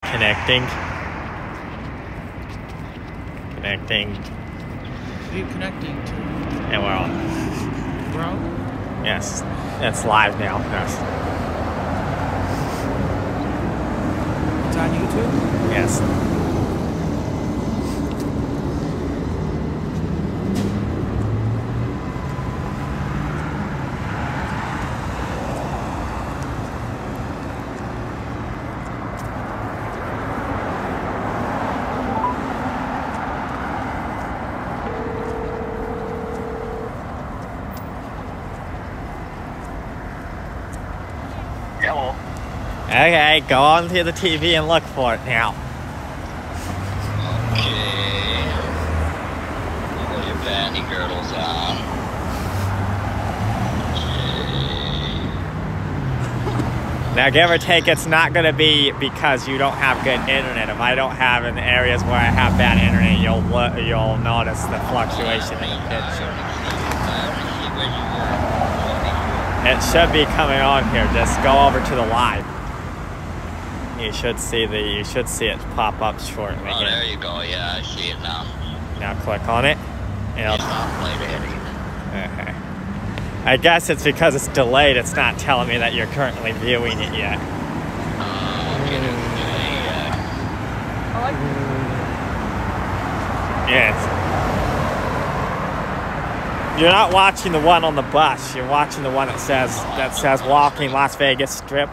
Connecting. Connecting. What are you connecting to? And we're on. We're on? Yes. It's live now. Yes. It's on YouTube? Yes. Hello. Okay, go on to the TV and look for it now. Okay. You got your panty girdles on. Okay. Now, give or take, it's not going to be because you don't have good internet. If I don't have in the areas where I have bad internet, you'll notice the fluctuation in the picture. It should be coming on here. Just go over to the live. You should see it pop up shortly. Oh, there you go. Yeah, I see it now. Now click on it. It's not played ahead either. Okay. I guess it's because it's delayed. It's not telling me that you're currently viewing it yet. Get it delayed. Yes. You're not watching the one on the bus. You're watching the one that says Walking Las Vegas Strip.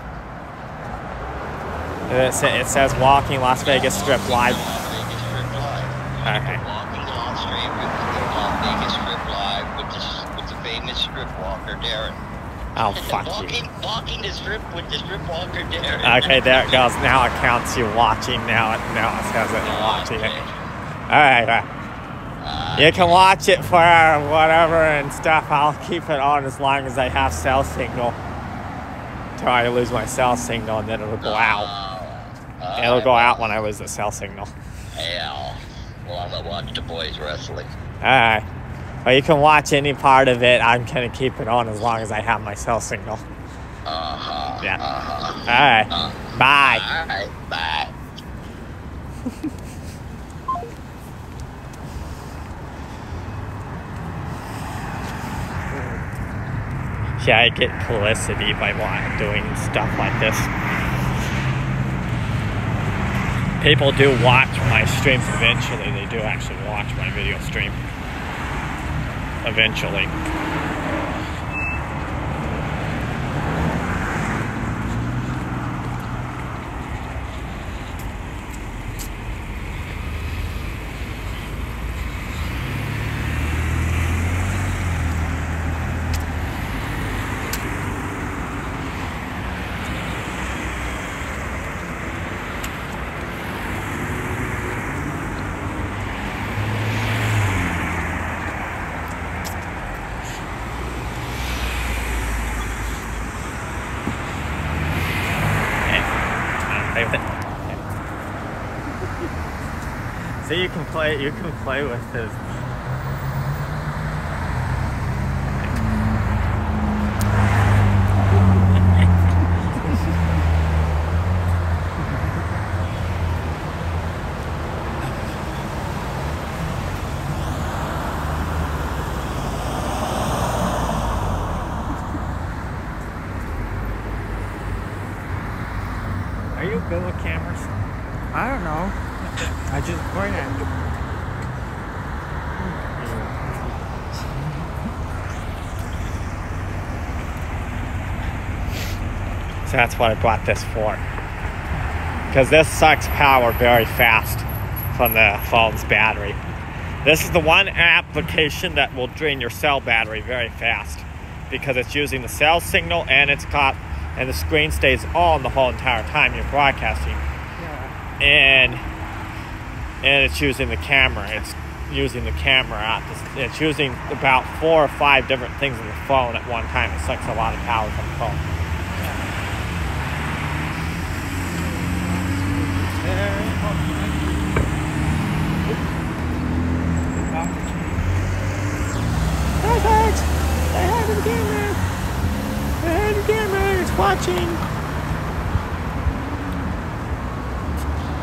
It says Walking Las Vegas Strip Live. Okay. Walking Las Vegas Strip Live with the famous strip walker Darren. Oh, fuck you. Walking the strip with the strip walker Darren. Okay, there it goes. Now it counts you watching. Now it says that you're watching it. Alright. You can watch it for whatever and stuff. I'll keep it on as long as I have cell signal. Till I lose my cell signal, and then it'll go out. It'll go out when I lose the cell signal. Hell. Well, I'm gonna watch the boys wrestling. Alright. Well, you can watch any part of it. I'm gonna keep it on as long as I have my cell signal. Yeah. Alright. Bye. Alright, bye. Yeah, I get publicity by doing stuff like this. People do watch my streams eventually. They do actually watch my video stream. Eventually. So you can play with this. Are you good with cameras? I don't know. I just point at it. So that's what I bought this for. Because this sucks power very fast from the phone's battery. This is the one application that will drain your cell battery very fast. Because it's using the cell signal and the screen stays on the whole entire time you're broadcasting. Yeah. And it's using the camera. It's using the camera out. It's using about 4 or 5 different things in the phone at one time. It sucks a lot of power from the phone. Perfect! I have the camera! I have the camera! It's watching!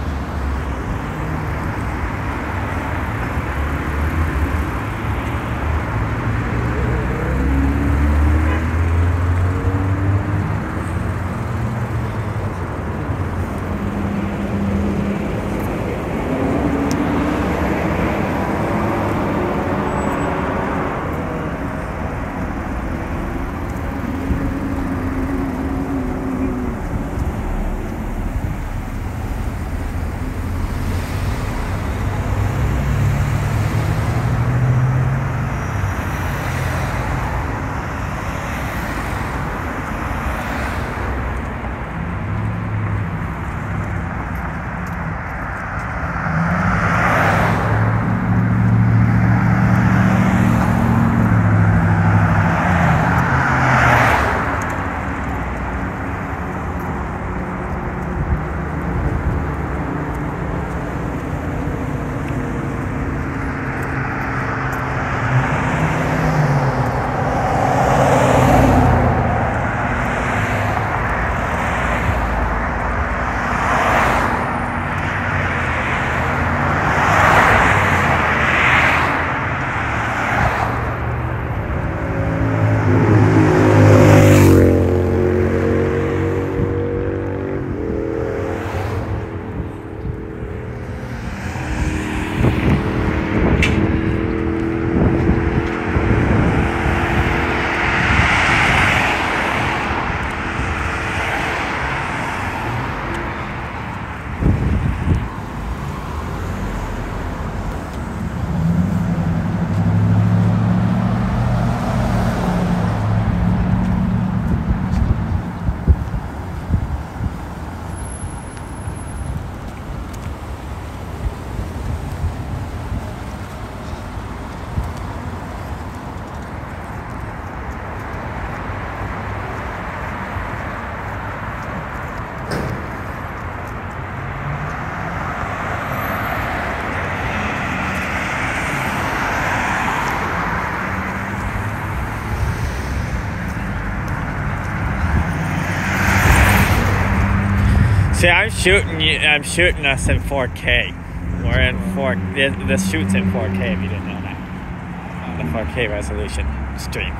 I'm shooting us in 4K. We're in 4. This shoots in 4K if you didn't know that. The 4K resolution stream.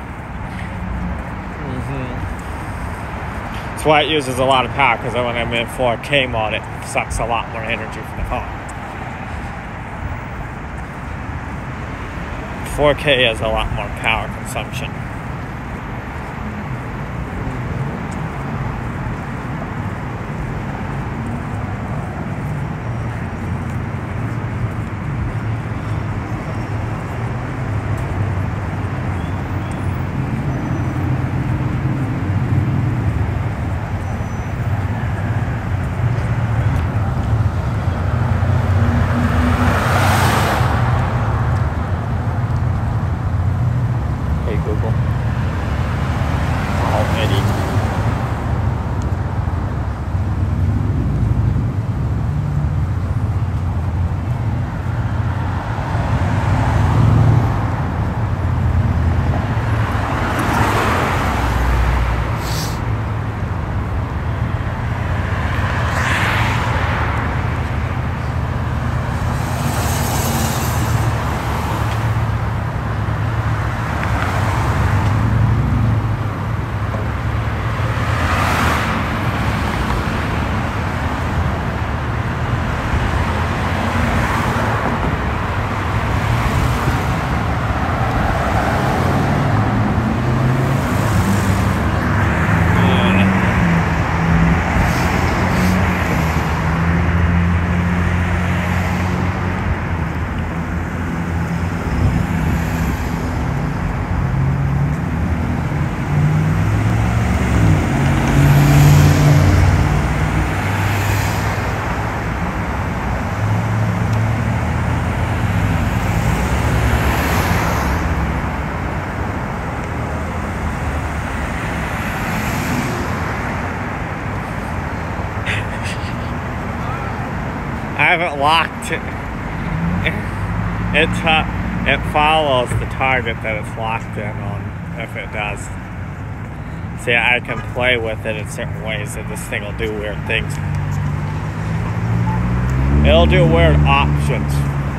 That's why it uses a lot of power, because when I'm in 4K mode, it sucks a lot more energy from the phone. 4K has a lot more power consumption. Google. Oh, Eddie. I haven't locked it. It follows the target that it's locked in on, if it does. See, I can play with it in certain ways, and this thing will do weird things. It'll do weird options.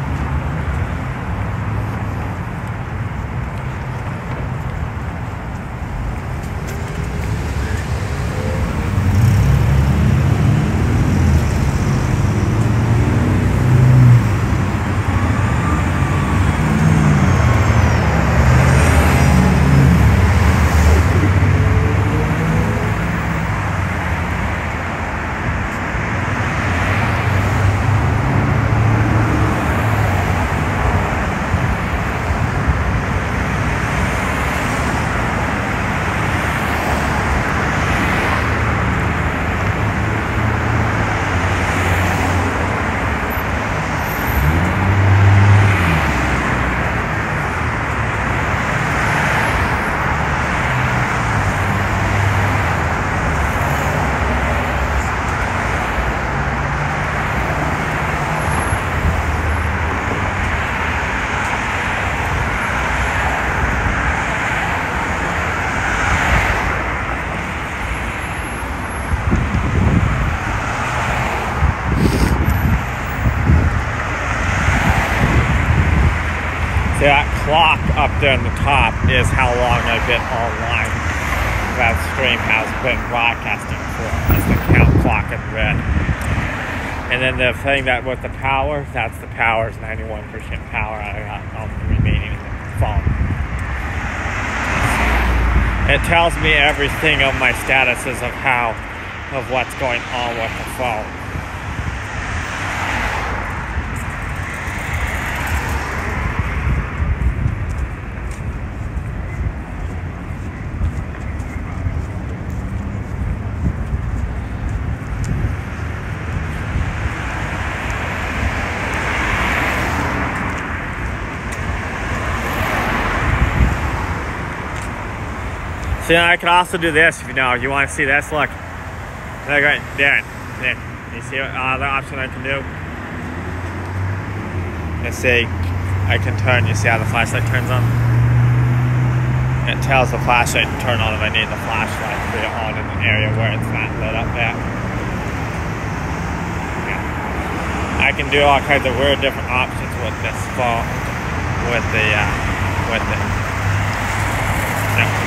That clock up there in the top is how long I've been online. That stream has been broadcasting for. That's the count clock in red. And then the thing that with the power, that's the power is 91% power I got on the remaining phone. It tells me everything of my statuses of what's going on with the phone. See, I can also do this if you know. You want to see this? Look. Look right there. You see what other option I can do? Let's see. I can turn. You see how the flashlight turns on? It tells the flashlight to turn on if I need the flashlight to be on in the area where it's not lit up yet. I can do all kinds of weird different options with this phone, with it. Yeah.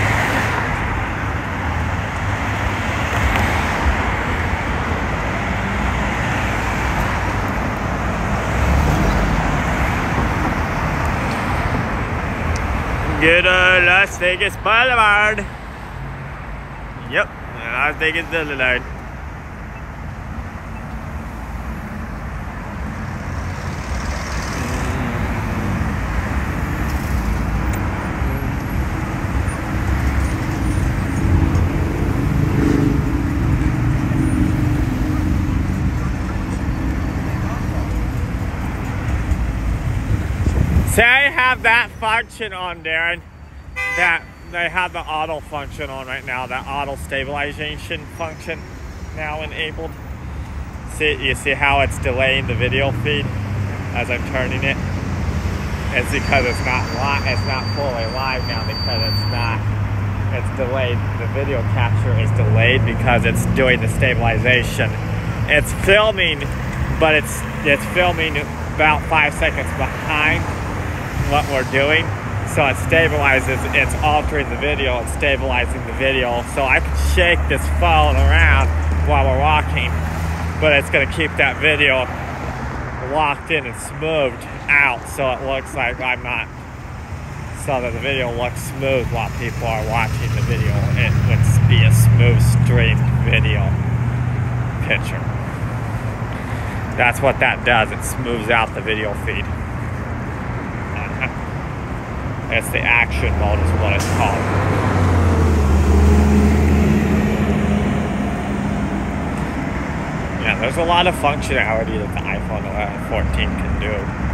Good Las Vegas Boulevard. Yep, Las Vegas Boulevard. Say I have that function on, Darren. That they have the auto function on right now. That auto stabilization function now enabled. You see how it's delaying the video feed as I'm turning it? It's because it's not live. It's not fully live now because it's delayed. The video capture is delayed because it's doing the stabilization. It's filming, but it's filming about 5 seconds behind what we're doing, so it stabilizes. It's altering the video and stabilizing the video, so I can shake this phone around while we're walking, but it's going to keep that video locked in and smoothed out, so it looks like I'm not, so that the video looks smooth while people are watching the video. It would be a smooth stream video picture. That's what that does. It smooths out the video feed. It's the action mode is what it's called. Yeah, there's a lot of functionality that the iPhone 14 can do.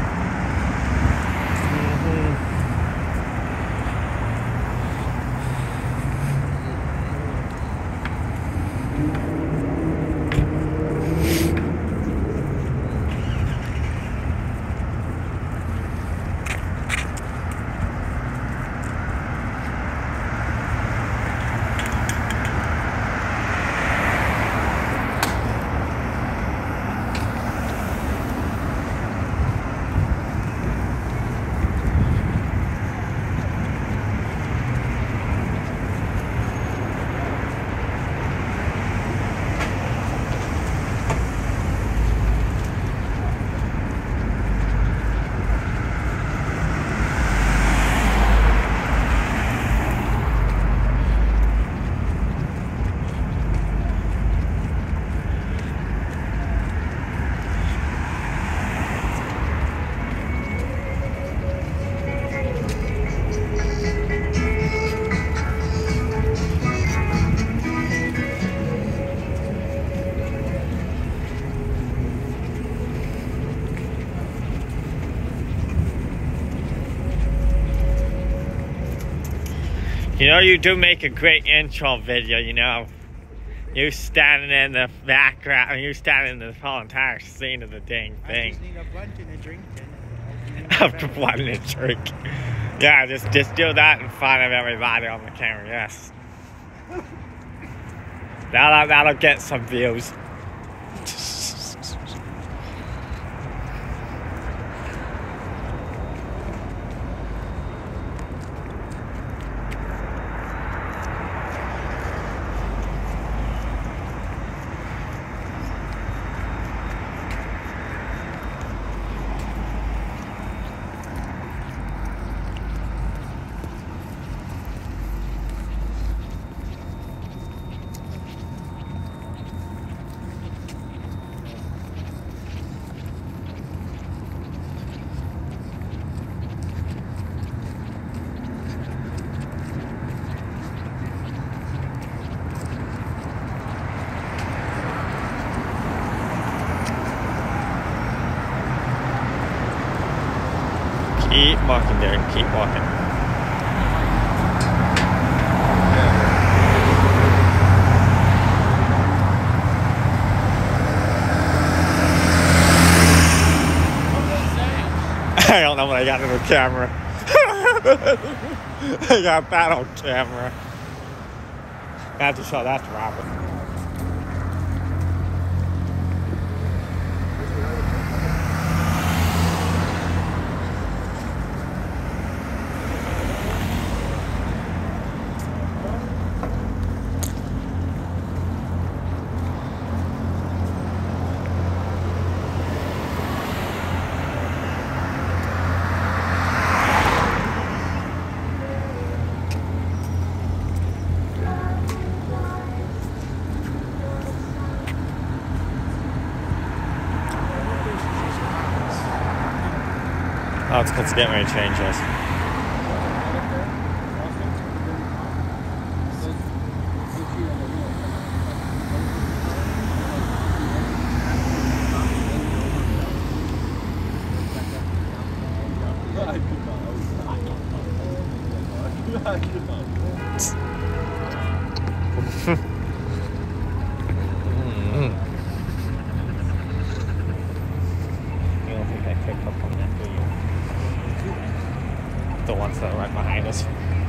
You know, you do make a great intro video, you know. You standing in the background, you standing in the whole entire scene of the dang thing. I just need a blunt and a drink. After blunt and a drink. Yeah, just do that in front of everybody on the camera, yes. That'll get some views. Keep walking there and keep walking. I don't know what I got in the camera. I got that on camera. I have to show that to Robert. Oh, it's because it's getting ready to change this. You don't think they picked up on that, do you? The ones that are right behind us.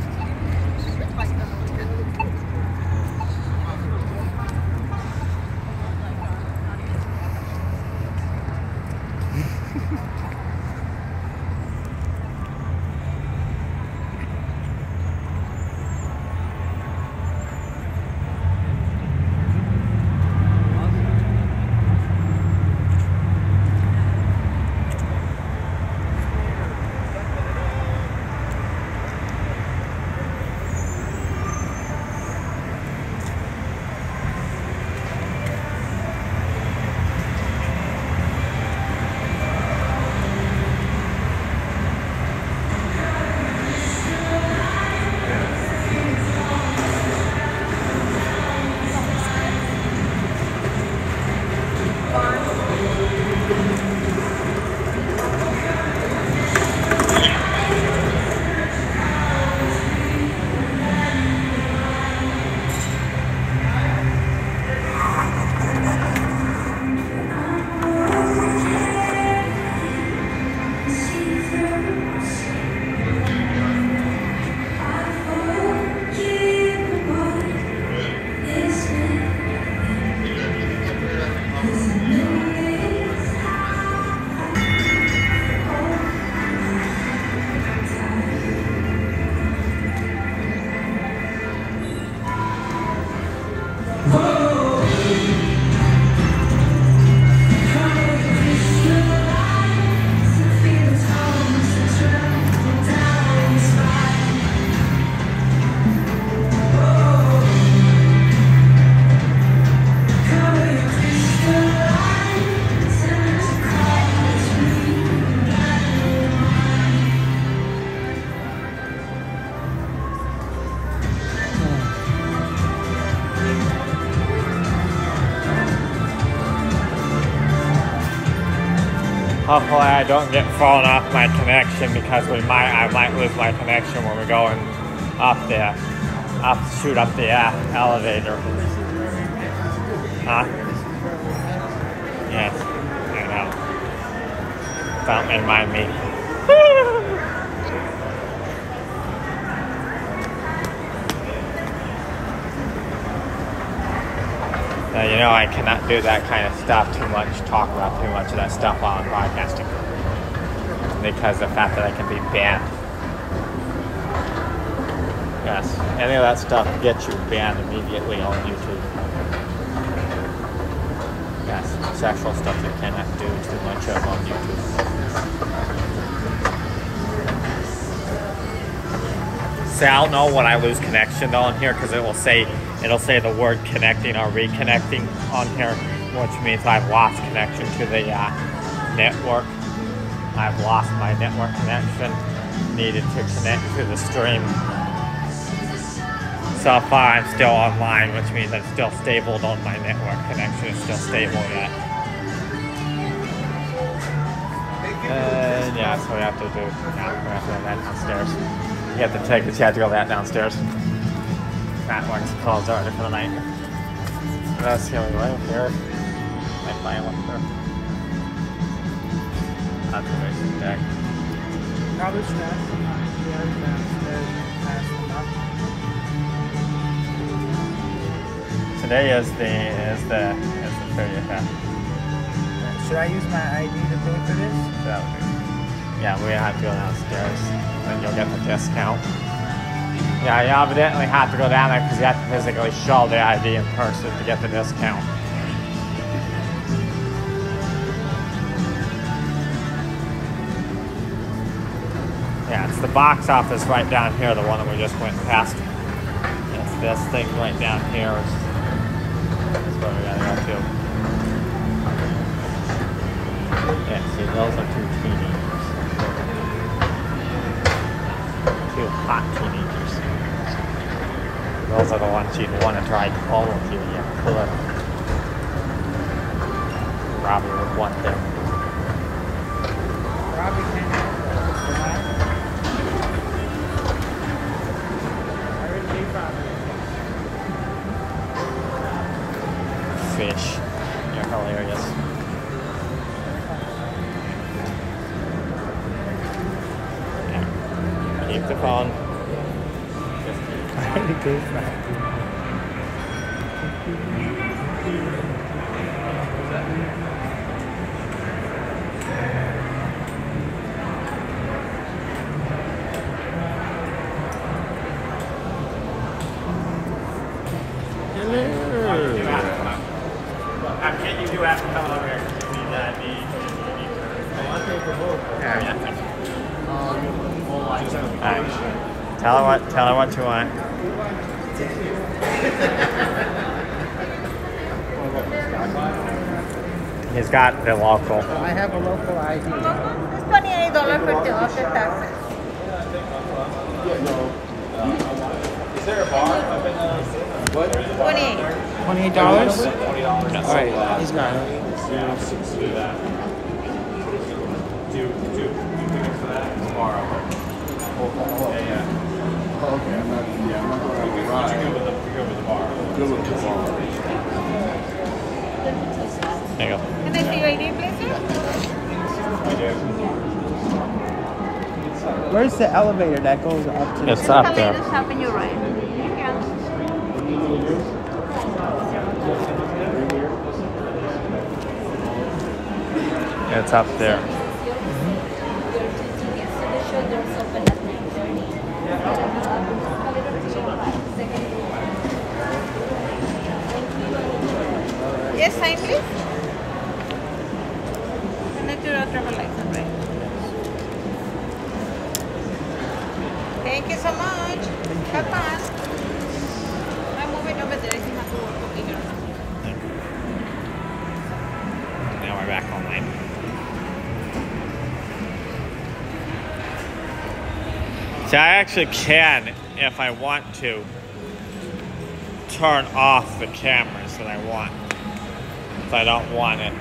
Hopefully I don't get thrown off my connection because I might lose my connection when we're going shoot up the elevator. Huh? Yes, I know. Don't remind me. You know, I cannot do that kind of stuff too much, talk about too much of that stuff while I'm broadcasting. Because of the fact that I can be banned. Yes, any of that stuff gets you banned immediately on YouTube. Yes, sexual stuff you cannot do too much of on YouTube. See, I'll know when I lose connection on here because it'll say the word connecting or reconnecting on here, which means I've lost connection to the network. I've lost my network connection, needed to connect to the stream. So far I'm still online, which means I'm still stable on my network connection. It's still stable yet. And yeah, that's what we have to do. Now we have to go that downstairs. You have to take this, you have to go that downstairs. That one's closed already for the night. That's the only way here. Might buy one there. That's a basic deck. Garbage back. Today is the 30th. Should I use my ID to pay for this? That would be. Yeah, we have to go downstairs. Then you'll get the discount. Yeah, you evidently have to go down there because you have to physically show the ID in person to get the discount. Yeah, it's the box office right down here, the one that we just went past. It's this thing right down here. That's where we gotta go to. Yeah, see, those are two TVs. two hot teenagers. Those are the ones you'd want to drag home with you. You could. Robbie would want them. Robbie can't help it. I really leave Robbie. Fish. You're hilarious. Yeah. Keep the phone. I really do that. You do have to come over here. You need that. Alright. Tell her what you want. He's got the local. I have a local ID. It's $28 for the after taxes. Is there a bar up in what? 28. $28? Alright, he's got it. Do that. Do tickets for that tomorrow. Yeah. Okay, I'm not going to ride. You're good with the bar. Good with the bar. There you go. Can I see your ID, please, sir? Where's the elevator that goes up to It's the up Come there. in and stop in your right. You can. It's up there. Yes, sign, please. And that's your driver license, right? Thank you so much. Have fun. I'm moving over there. I think I have to work over here. Now we're back online. So I actually can, if I want to, turn off the cameras that I want. If I don't want it.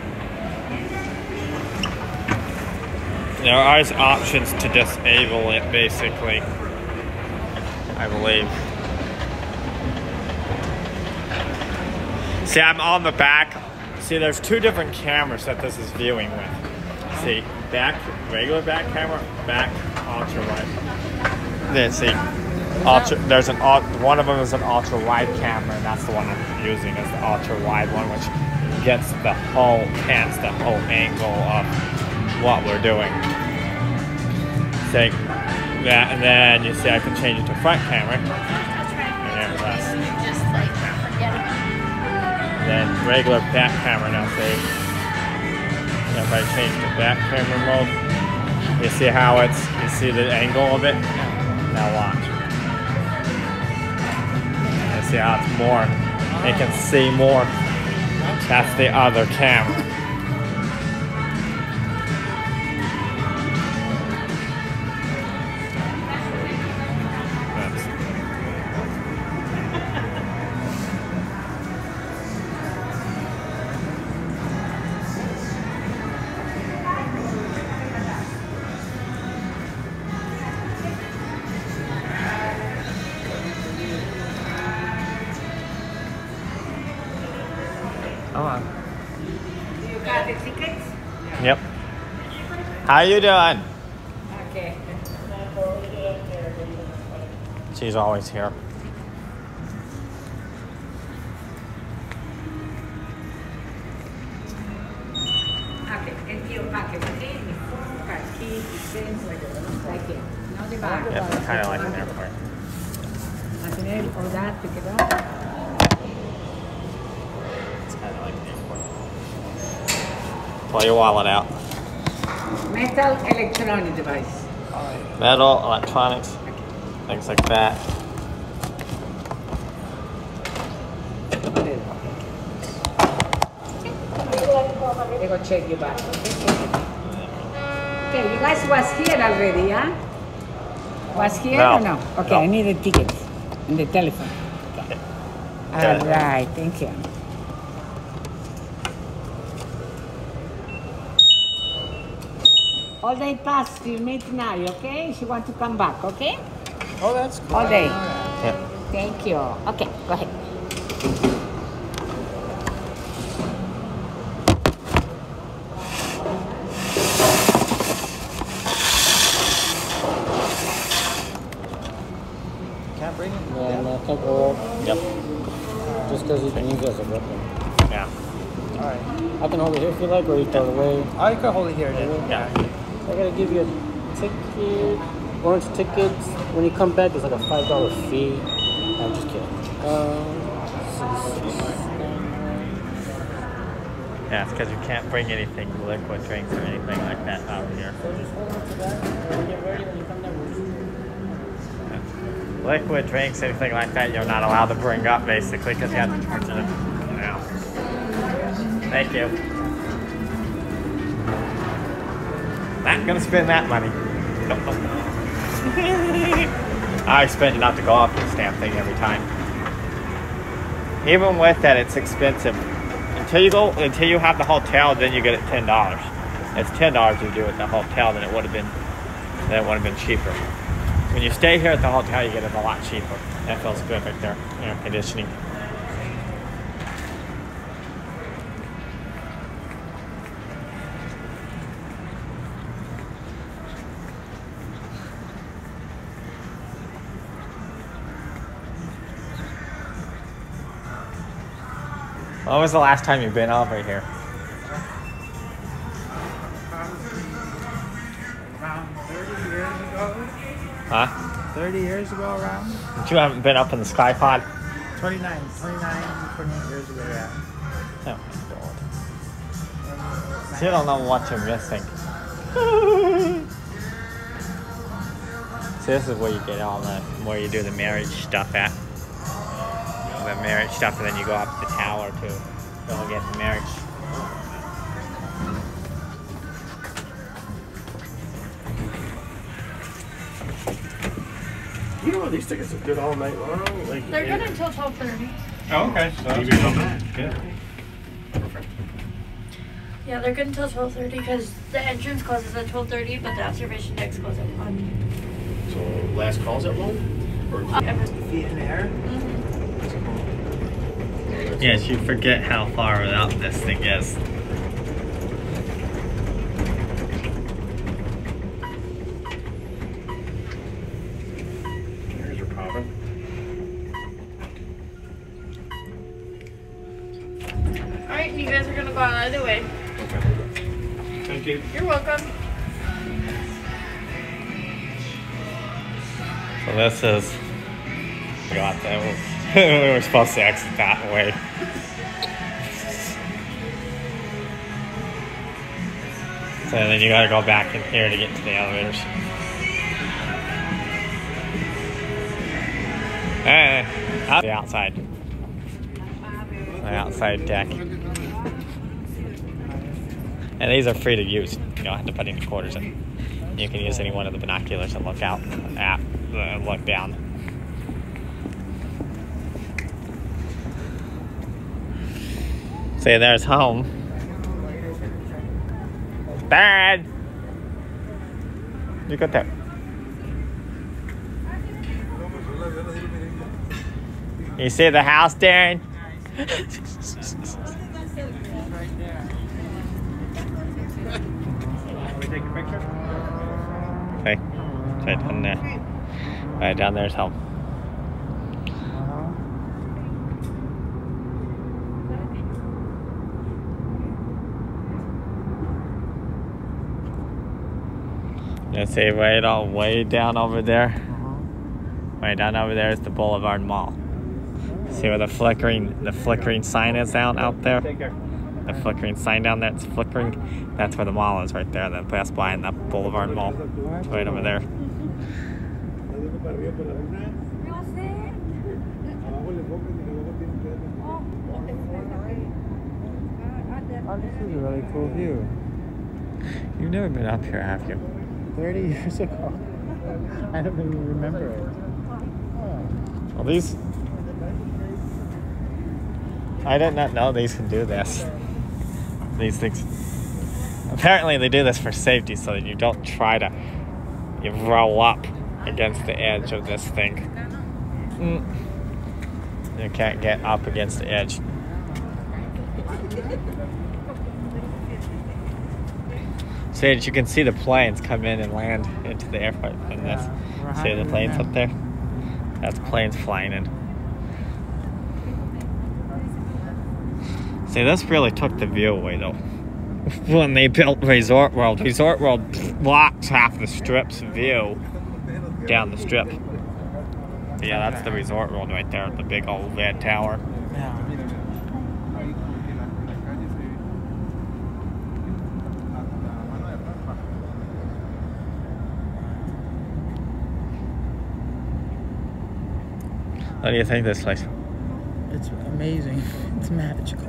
There are options to disable it, basically. I believe. See, I'm on the back. See, there's two different cameras that this is viewing with. See, back, regular back camera, back ultra wide. Then see, there's one of them is an ultra wide camera, and that's the one I'm using as the ultra wide one, which gets the whole angle of what we're doing. See that, and then you see I can change it to front camera. And then regular back camera now. See, if I change to back camera mode, you see how you see the angle of it. Now watch. You see how it's more. You can see more. That's the other camera. You got the tickets? Yep. How you doing? Okay. She's always here. Okay, empty your pocket, okay? Got keys, things like it. Now the bag. Yep, kind of like an airport. Nothing else, all that, pick it up. It's kind of like an airport. Pull your wallet out. Metal electronic device. Metal, electronics, things like that. They go check your bag. Okay, you guys was here already, huh? Was here No. or no? Okay, No. I need the tickets and the telephone. Okay. Yeah. All right, thank you. All day pass till midnight, okay? She want to come back, okay? Oh, that's cool. All day. Yeah. Thank you. Okay, go ahead. Can't bring it? Yeah, no, can't go Yep. just because you can use it as a weapon. Yeah. Alright. I can hold it here if you like, or you throw it away. Oh, you can hold it here then. Yeah. I gotta give you a ticket, orange tickets. When you come back, there's like a $5 fee. I'm just kidding. Yeah, it's because you can't bring anything, liquid drinks or anything like that out here. So just hold on to that. When you get ready, when you come down, Liquid drinks, anything like that, you're not allowed to bring up basically because you have to charge it. Yeah. Thank you. Not gonna spend that money. Nope, nope. I spend enough to go off this damn thing every time. Even with that, it's expensive. Until you have the hotel, then you get it $10. It's $10 to do it at the hotel, then it would have been cheaper. When you stay here at the hotel, you get it a lot cheaper. That feels good right there. Air conditioning. When was the last time you've been over here? Around 30 years ago. Huh? 30 years ago around? But you haven't been up in the sky pod? 29, 28 years ago, yeah. Oh my god. So you don't know what you're missing. So this is where you get all where you do the marriage stuff at. The marriage stuff, and then you go up the tower to go get the marriage. You know these tickets are good all night long. Like, They're good until 12:30. Oh, okay. So that's good. Perfect. Yeah, they're good until 12:30 because the entrance closes at 12:30, but the observation decks close at 1. So last calls at 1? Or Feet in the air? Yes, you forget how far out this thing is. Here's your popping. Alright, you guys are gonna go out either way. Okay. Thank you. You're welcome. So this is. Forgot that was. We were supposed to exit that way. So then you gotta go back in here to get to the elevators. The outside. The outside deck. And these are free to use. You don't have to put any quarters in. You can use any one of the binoculars and look out at, look down. See, there's home. Dad! You got that. You see the house, Darren? We take a picture? Okay. Right down there. Right down there's home. You see right all way down over there? Way down over there is the Boulevard Mall. See where the flickering sign is out there? Take care. The flickering sign down there, it's flickering. That's where the mall is right there. The Best Buy and the Boulevard Mall. It's right over there. Oh, this is a really cool view. You've never been up here, have you? 30 years ago. I don't even remember it. Well, these... I did not know these can do this. These things. Apparently they do this for safety so that you don't try to roll up against the edge of this thing. You can't get up against the edge. So you can see the planes come in and land into the airport in this. See the planes up there? That's planes flying in. See, this really took the view away though. When they built Resort World blocks half the strip's view down the strip. Yeah, that's the Resort World right there, the big old red tower. Yeah. What do you think of this place? It's amazing. It's magical.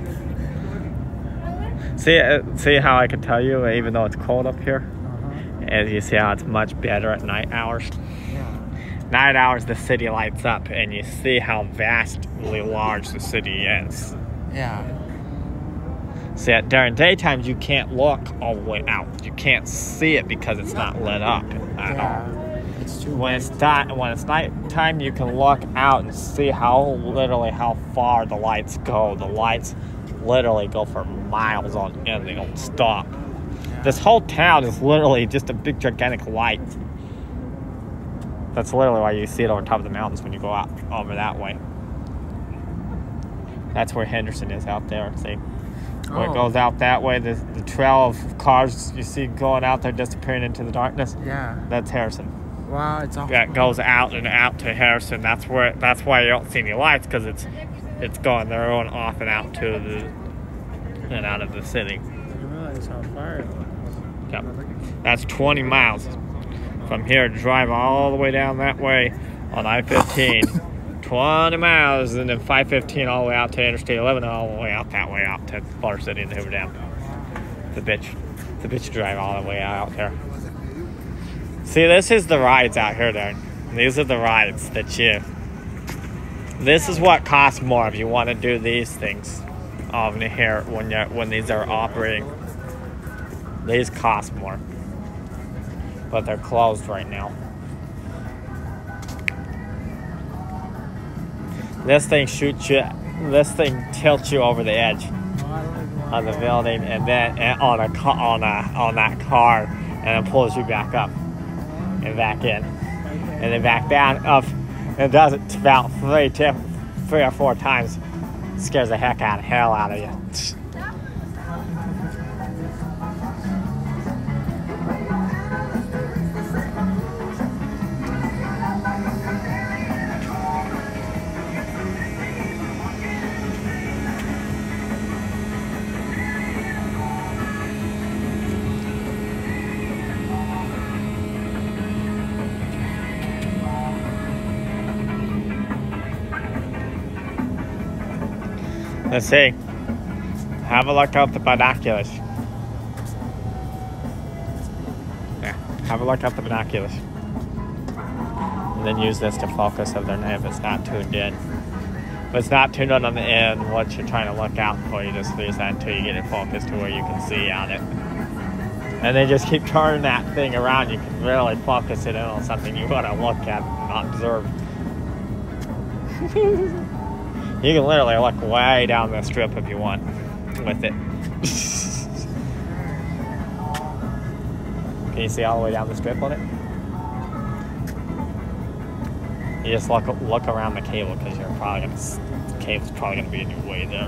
See how I can tell you, even though it's cold up here? Uh-huh. And you see how it's much better at night hours? Yeah. Night hours, the city lights up, and you see how vastly large the city is. Yeah. See, during daytime, you can't look all the way out. You can't see it because it's not lit up at all. It's too When it's nighttime, you can look out and see how far the lights go. The lights literally go for miles on end. They don't stop. This whole town is literally just a big gigantic light. That's literally why you see it over top of the mountains when you go out over that way. That's where Henderson is out there. See, where it goes out that way, the trail of cars you see going out there disappearing into the darkness. Yeah. That's Harrison. Wow, it's all. That goes out and out to Harrison. That's why you don't see any lights, because it's going. They're going off and out to and out of the city. I didn't realize how far it was. Yep. That's 20 miles from here to drive all the way down that way on I-15. 20 miles, and then 515 all the way out to Interstate 11, all the way out that way out to Motor City and Hoover Dam. It's a bitch drive all the way out there. See, this is the rides out here, there. These are the rides that this is what costs more if you want to do these things here when these are operating. These cost more, but they're closed right now. This thing tilts you over the edge of the building, and then on that car, and then pulls you back up and back in, and then back down up. It does it about 3 or 4 times. Scares the hell out of you. Let's see. Have a look out the binoculars. Yeah, have a look out the binoculars. And then use this to focus if it's not tuned in. If it's not tuned in on the end, what you're trying to look out for, you just use that until you get it focused to where you can see on it. And then just keep turning that thing around. You can really focus it in on something you want to look at and observe. You can literally look way down the strip if you want with it. Can you see all the way down the strip on it? You just look around the cable, because the cable's probably gonna be in your way there.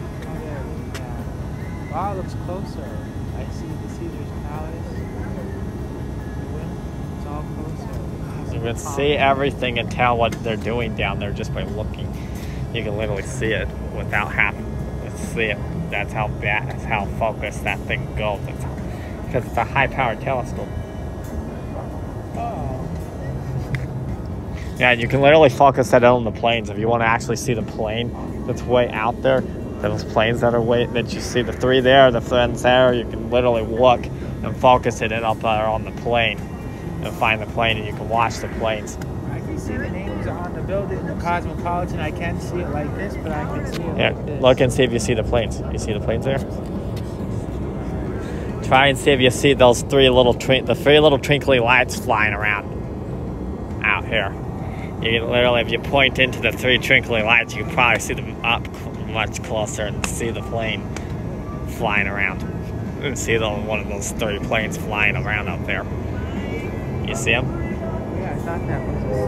Wow, it looks closer. I see the Caesar's Palace. It's all closer. You can see everything and tell what they're doing down there just by looking. You can literally see it without having to see it. That's how focused that thing goes. Because it's a high-powered telescope. Oh. Yeah, you can literally focus that on the planes. If you want to actually see the plane that's way out there, those planes that you see, the 3 there, the friends there, you can literally look and focus it in up there on the plane. and find the plane, and you can watch the planes. I can see the names on the building, the Cosmopolitan. I can't see it like this, but I can see it Yeah, like this. look and see if you see the planes. You see the planes there? Try and see if you see those the three little twinkly lights flying around out here. You can literally, if you point into the three twinkly lights, you can probably see them up much closer and see the plane flying around. And see one of those three planes flying around up there. You see them? Yeah, I thought that was a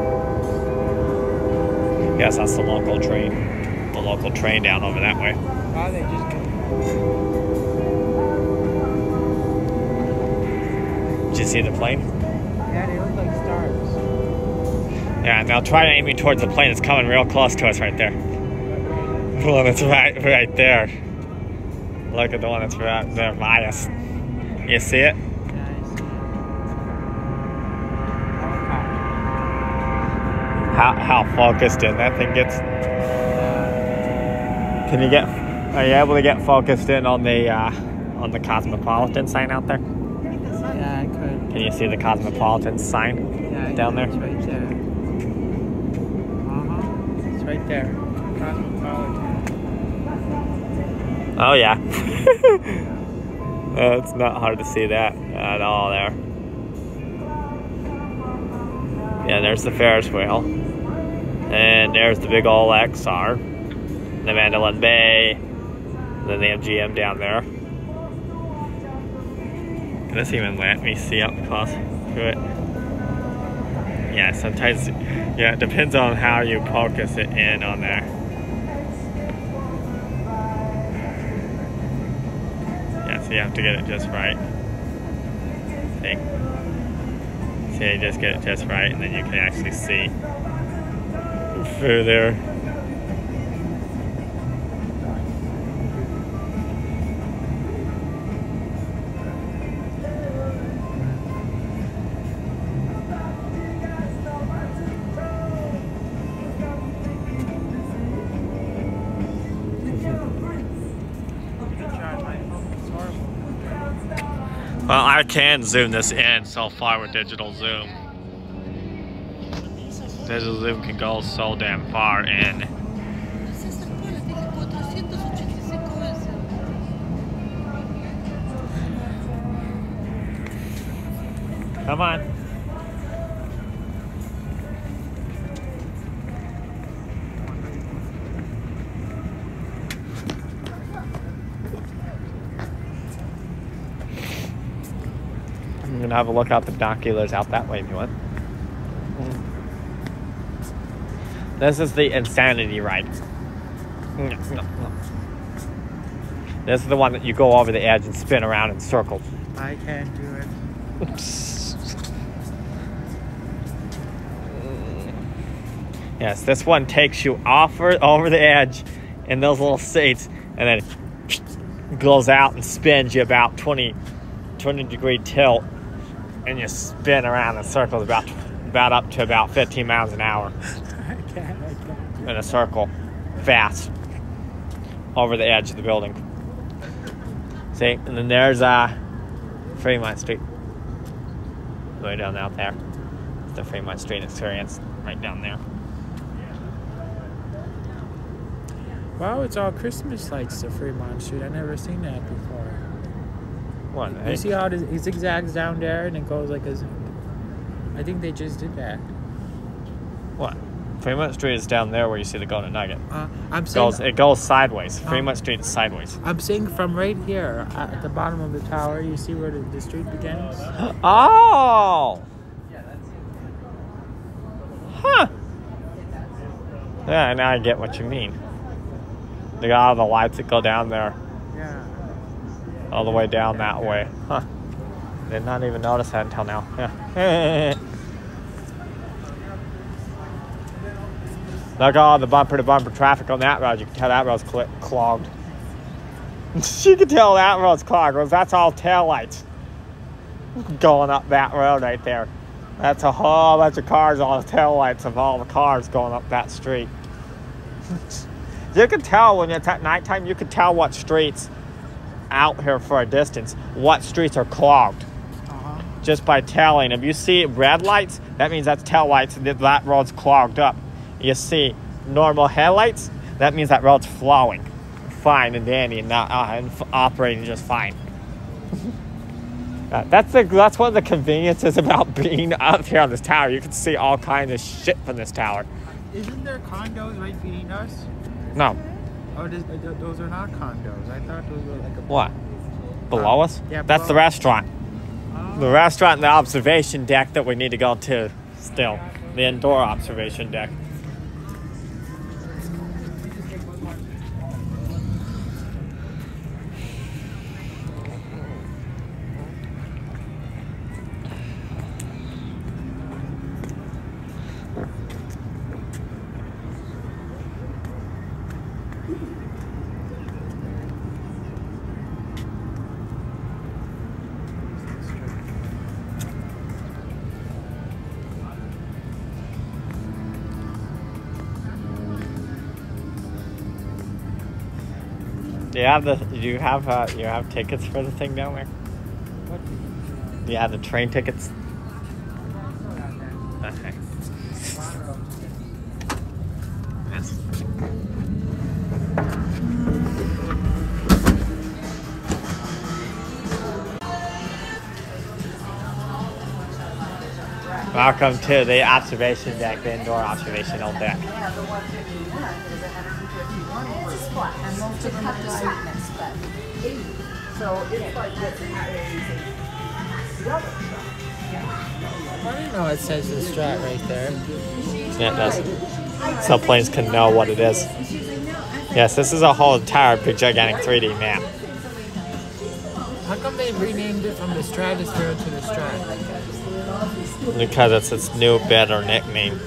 star. Yes, that's the local train. The local train down over that way. Oh, they just Did you see the plane? yeah, they look like stars. Yeah, now try aiming towards the plane. It's coming real close to us right there. The one that's right there. Look at the one that's right there by us. You see it? Yeah, I see it. How focused in that thing gets? Are you able to get focused in on the Cosmopolitan sign out there? Yeah, I could. Can you see the Cosmopolitan sign Yeah, down there? It's right there. It's right there. Cosmopolitan. Oh yeah. It's not hard to see that at all there. Yeah, there's the Ferris wheel. And there's the big old XR. The Mandalay Bay. Then the MGM down there. Can this even let me see up close to it? Yeah, sometimes, yeah, it depends on how you focus it in on there. Yeah, so you have to get it just right. See? So you just get it just right, and then you can actually see through there. Well, I can zoom this in so far with digital zoom. Digital zoom can go so damn far in. Come on. I'm gonna have a look out the binoculars out that way if you want. This is the Insanity ride. This is the one that you go over the edge and spin around in circles. I can't do it. Yes, this one takes you over the edge in those little seats, and then goes out and spins you about 20 degree tilt, and you spin around in circles about up to about 15 miles an hour. I can't. In a circle, fast, over the edge of the building. See, and then there's Fremont Street, way down out there. It's the Fremont Street experience, right down there. Wow, it's all Christmas lights to Fremont Street. I've never seen that before. What? You see how it zigzags down there and it goes like a... I think they just did that. What? Fremont Street is down there where you see the Golden Nugget. I'm saying... It goes sideways. Fremont Street is sideways. I'm saying from right here, at the bottom of the tower, you see where the street begins? Oh! Huh. Yeah, now I get what you mean. They got all the lights that go down there. Yeah. All the way down that way. Huh. Did not even notice that until now. Yeah. Look at all the bumper-to-bumper traffic on that road. You can tell that road's clogged. You can tell that road's clogged because that's all taillights going up that road right there. That's a whole bunch of cars, all the taillights of all the cars going up that street. You can tell when it's at nighttime, you can tell what streets out here for a distance, what streets are clogged. just by telling. If you see red lights, that means that's tail lights, and that road's clogged up. You see normal headlights, that means that road's flowing fine and dandy and not and operating just fine. That's one of the conveniences about being up here on this tower. You can see all kinds of shit from this tower. Isn't there condos right behind us? No. Oh, those are not condos. I thought those were like a... What? Below us? Yeah, That's below the restaurant. Oh. The restaurant and the observation deck that we need to go to still. The indoor observation deck. Do you have tickets for the thing down there? What? Do you have the train tickets? Okay. Yes. Welcome to the observation deck, the indoor observational deck. Yeah, the 151 is 151. It's flat, and most of them have the sweetness, but 80. So it's like this. I didn't know it says the Strat right there. Yeah, it does. So planes can know what it is. Yes, this is a whole entire big gigantic 3D map. How come they renamed it from the Stratosphere to the Strat? Because it's its new, better nickname.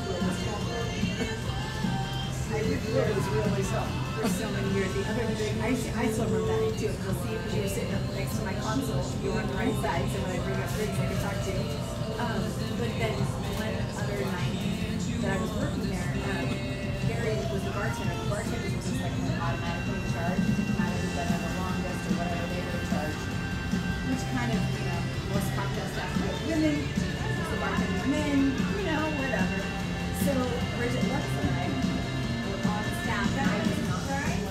For so many years, the other day, I still remember that too. You'll see because you were sitting up next to my console, you were on the right side, so when I bring up drinks, I can talk to you. But then one other night that I was working there, Gary was the bartender. The bartender was just like automatically in charge. Either that had the longest or whatever, they were in charge. Which kind of, most cocktail staff with women, the bartender men, whatever. So Bridget Lutz and I were on staff that I was not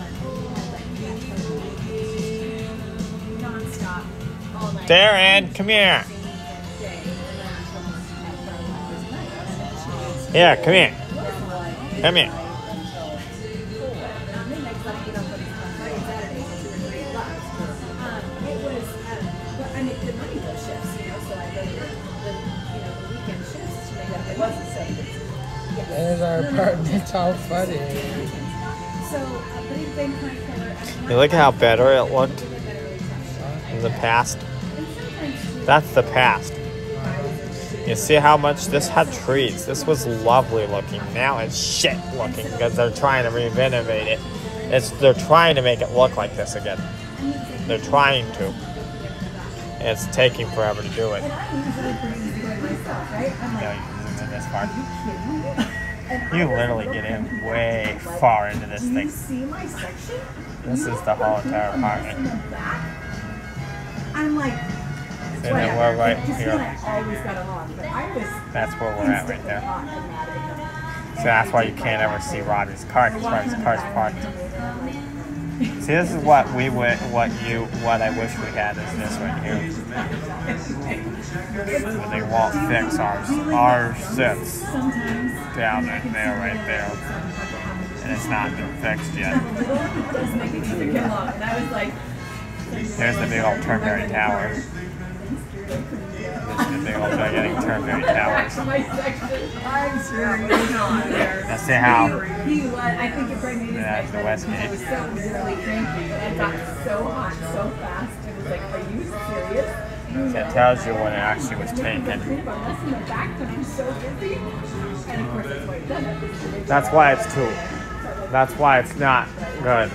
non-stop all night. Darren, come here. Yeah, come here. Come here. There's our apartment, all funny. You look how better it looked in the past. That's the past. You see how much this had trees. This was lovely looking. Now it's shit looking because they're trying to renovate it. They're trying to make it look like this again. They're trying to. And it's taking forever to do it. Yeah, you can zoom in this far. You literally get in way far into this thing. This is the whole entire apartment. I'm like, and then we're right here. That's where we're at right there. So that's why you can't ever see Robbie's car, because Robbie's car's parked. See, this is what I wish we had is this right here. But they won't fix ours. Ours sits down there, right there. And it's not been fixed yet. There's the big old Turnberry Tower. This is the big old gigantic Turnberry Tower. Let's see how. That's the Westgate. I was so really cranky and got so hot so fast. It was like, are you serious? So it tells you when it actually was taken. That's why it's two. That's why it's not good.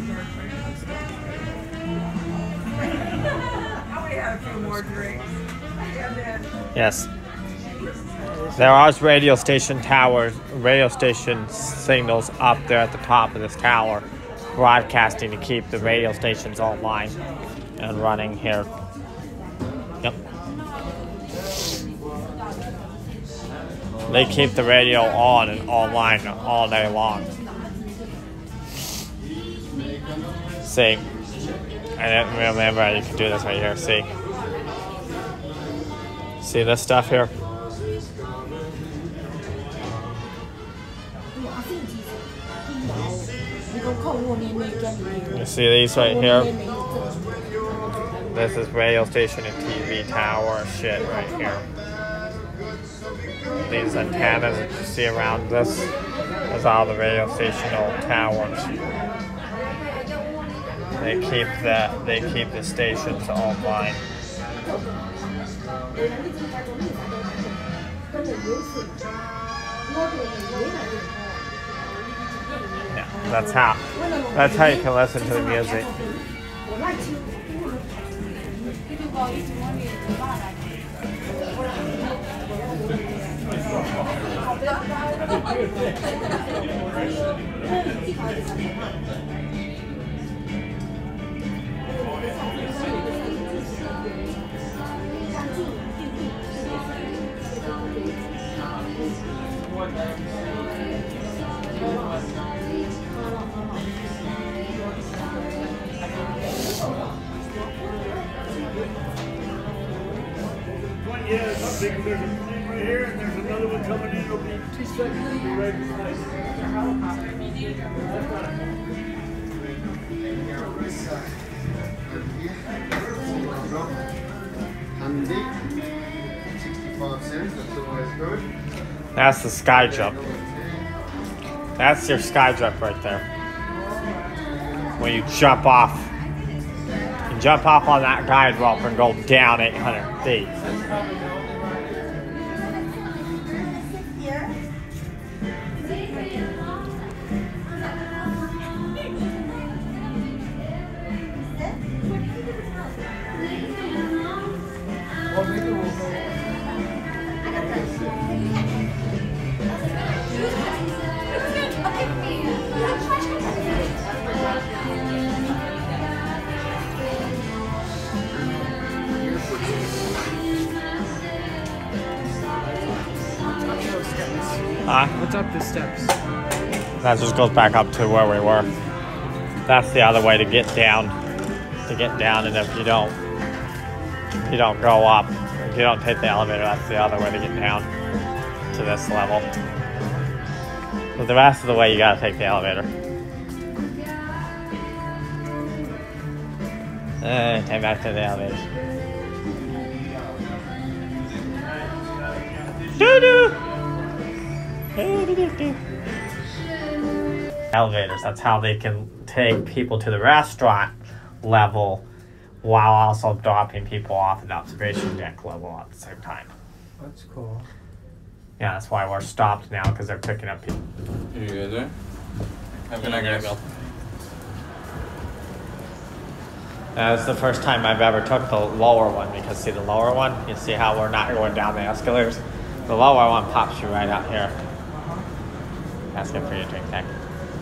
More drinks. Yes. There are radio station towers, radio station signals up there at the top of this tower, broadcasting to keep the radio stations online and running here. Yep. They keep the radio on and online all day long. See, I didn't remember you could do this right here. See this stuff here? You see these right here? This is radio station and TV tower shit right here. These antennas that you see around this is all the radio stational towers. They keep the stations online. Yeah, that's how you can listen to the music. Yeah, there's a big plane right here, and there's another one coming in. It'll be 2 seconds. It'll be ready to fly. Handy, 65 cents. That's always good. That's the sky jump. That's your sky jump right there. When you jump off. You jump off on that guide rope and go down 800 feet. What's up the steps? That just goes back up to where we were. That's the other way to get down. And if you don't go up, if you don't take the elevator, that's the other way to get down to this level. But the rest of the way, you gotta take the elevator. Take back to the elevator. Doo-doo! Elevators, that's how they can take people to the restaurant level while also dropping people off at the observation deck level at the same time. That's cool. Yeah, that's why we're stopped now, because they're picking up people. You guys there? Have a good night, guys. It's the first time I've ever took the lower one, because see the lower one? You see how we're not going down the escalators? The lower one pops you right out here. That's good for your drink tank.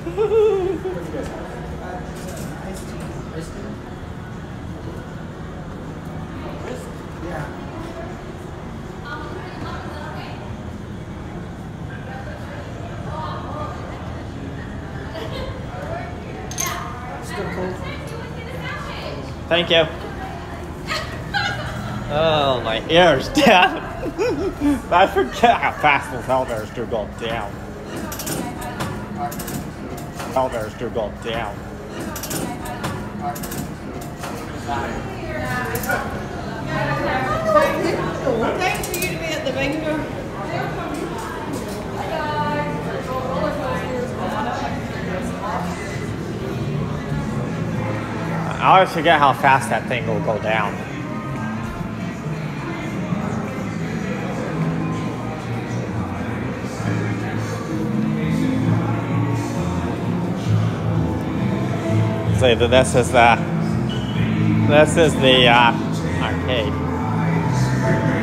Thank you. Oh, my ears down. I forget how fast those elevators do go down. Elevators do go down. Thanks for you to be at the bingo. I always forget how fast that thing will go down. So this is the arcade.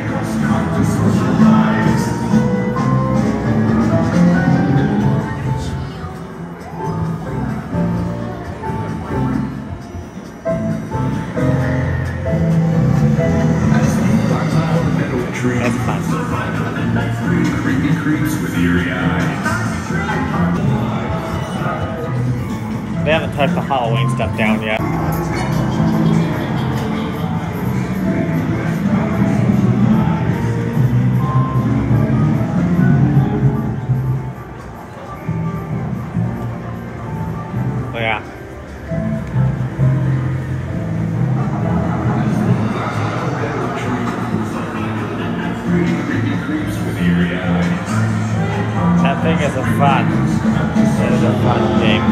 It's fun. They haven't touched the Halloween stuff down yet. Oh, yeah. That thing is a fun. It is a fun game.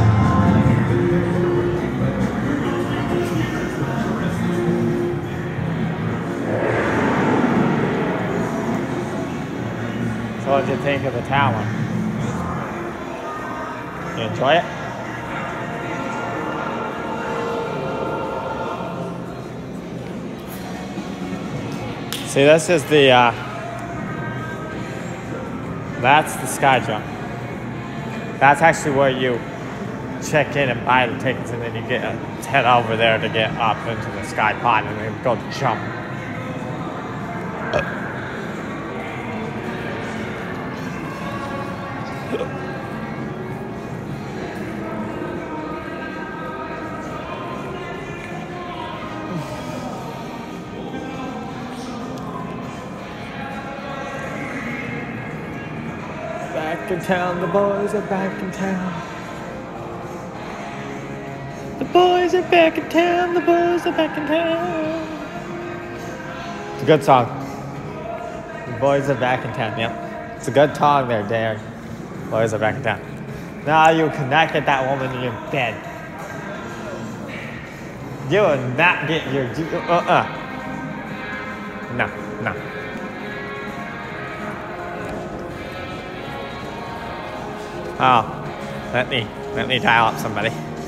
So what did you think of the tower? You enjoy it? See, this is the, that's the sky jump. That's actually where you check in and buy the tickets, and then you head over there to get up into the sky pod and then go jump. Back in town, the boys are back in town. The boys are back in town, the boys are back in town. It's a good song. The boys are back in town, yep. It's a good song there, Darren. Boys are back in town. Now you connected that woman in your bed. You will not get your, No, no. Oh, let me dial up somebody.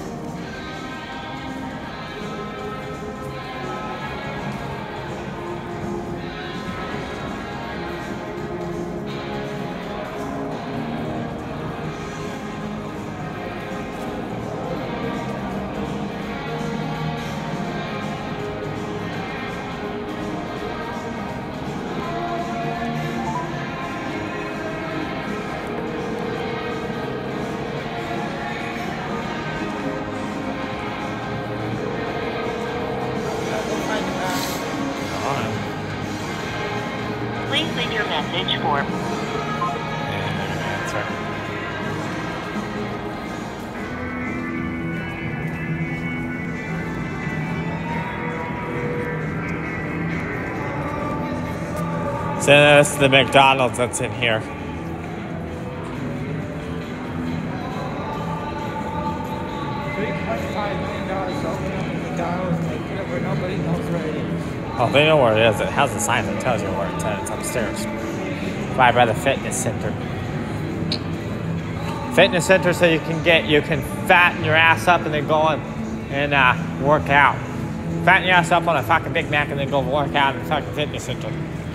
Please leave your message for... And answer. So that's the McDonald's that's in here. $3.5 million to open up the McDonald's and they put it where nobody knows where it is. Oh, they know where it is. It has a sign that tells you where it's at. It's upstairs. Right by the fitness center. Fitness center, so you can fatten your ass up and then go and work out. Fatten your ass up on a fucking Big Mac and then go work out in the fucking fitness center.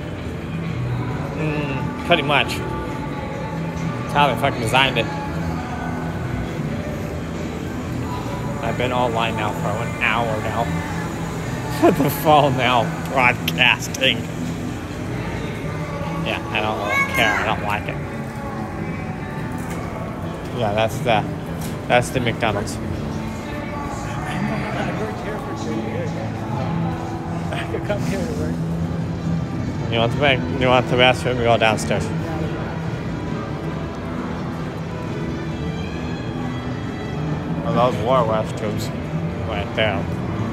Pretty much. That's how they fucking designed it. I've been online now for an hour now. The phone now broadcasting. Yeah, I don't care. I don't like it. Yeah, that's the McDonald's. I worked here for 2 years. I could come here to work. You want the restroom? We go downstairs. Well, those were restrooms right there.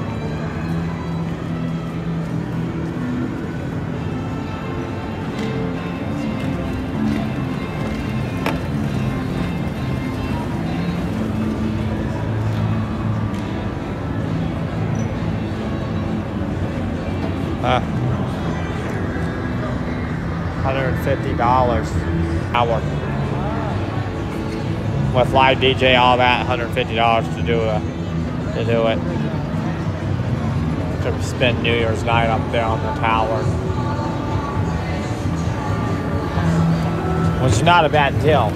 $150 hour with live DJ, all that. $150 to do it. To spend New Year's night up there on the tower, which is not a bad deal.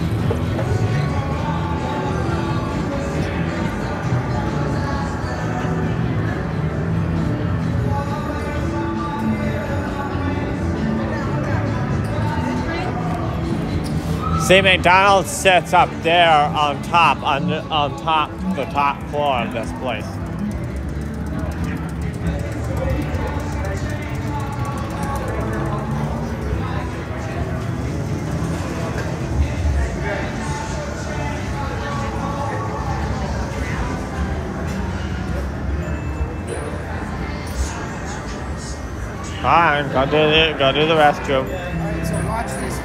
See, McDonald's sits up there on top, the top floor of this place. Fine, go do the restroom. Alright, so watch this.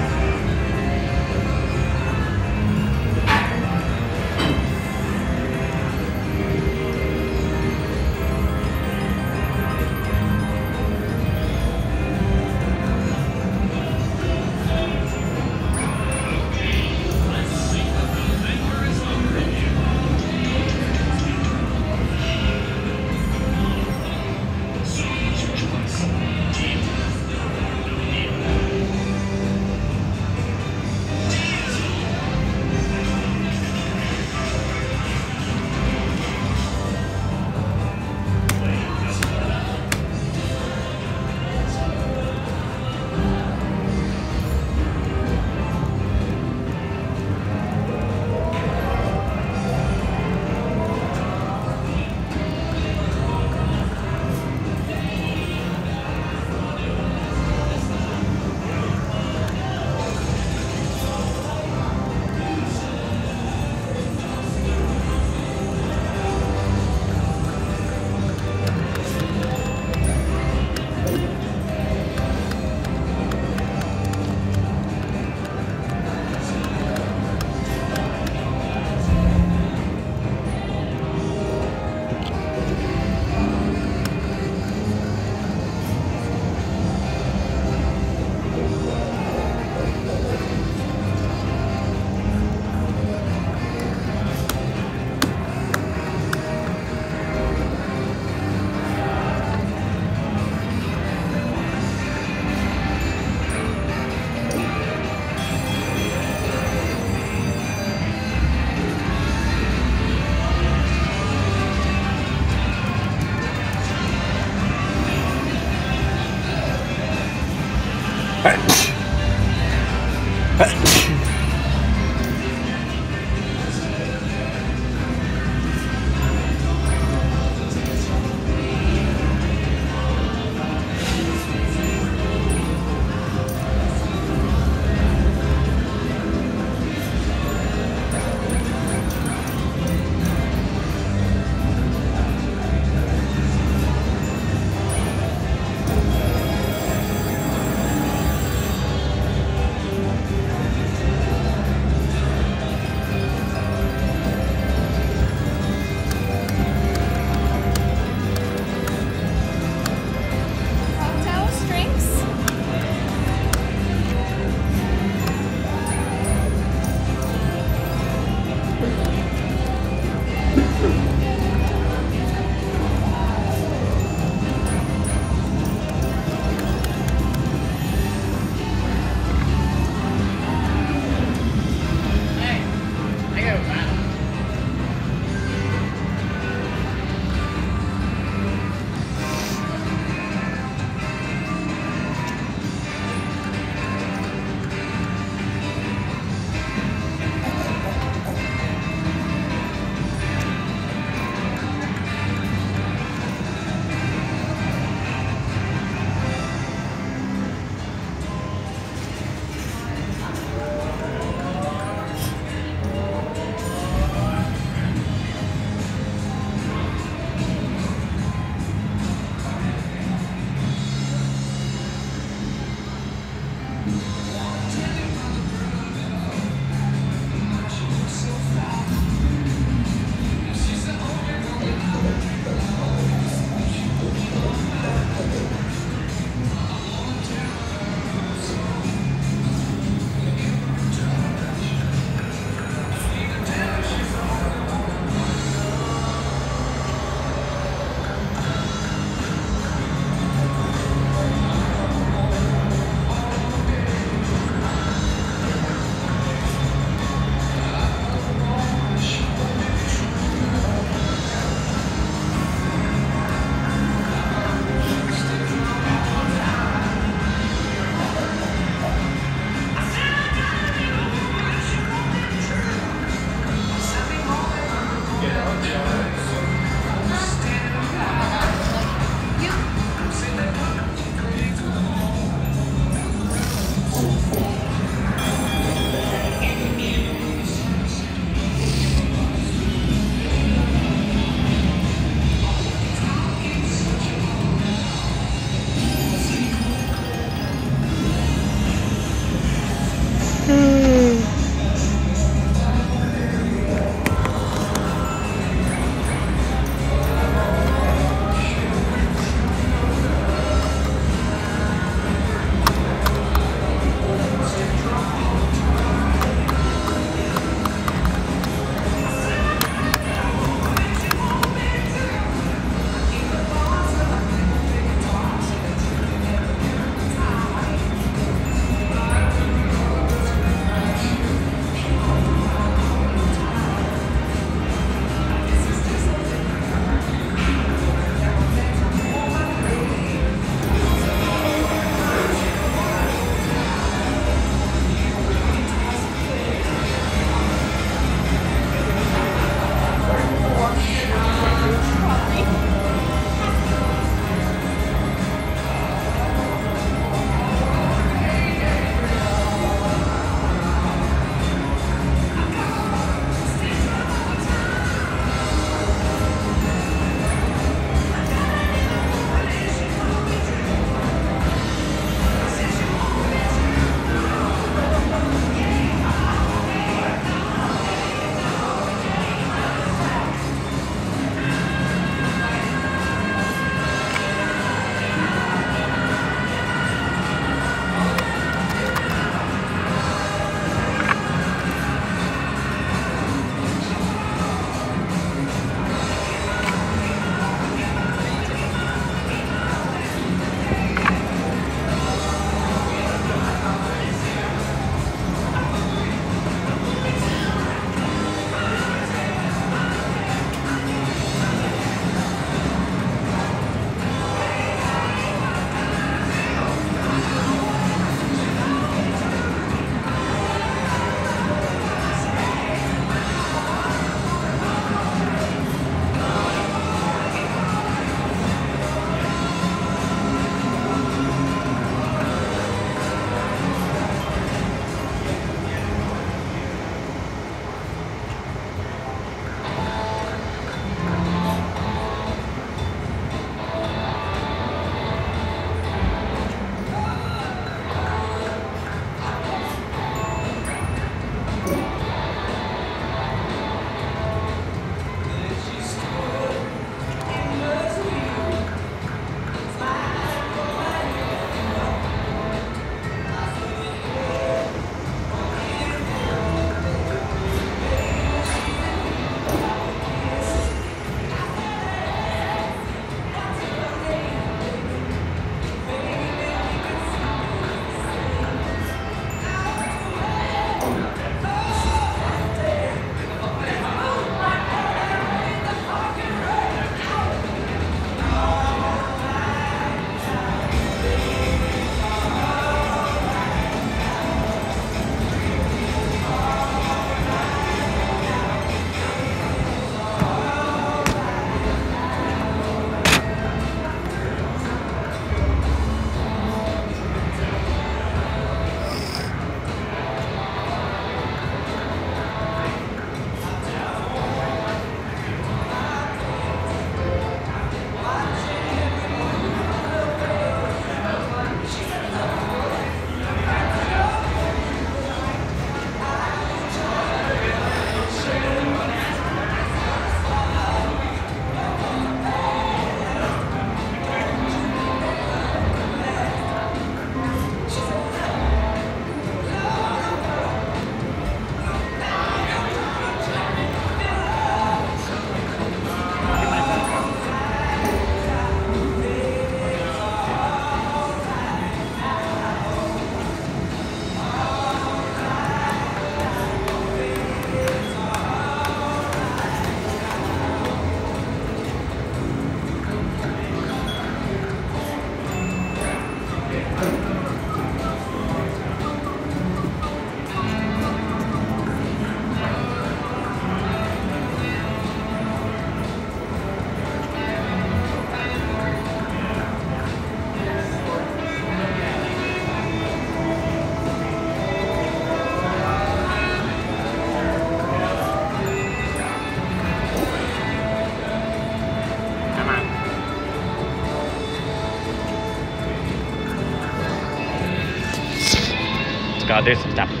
go do some stuff.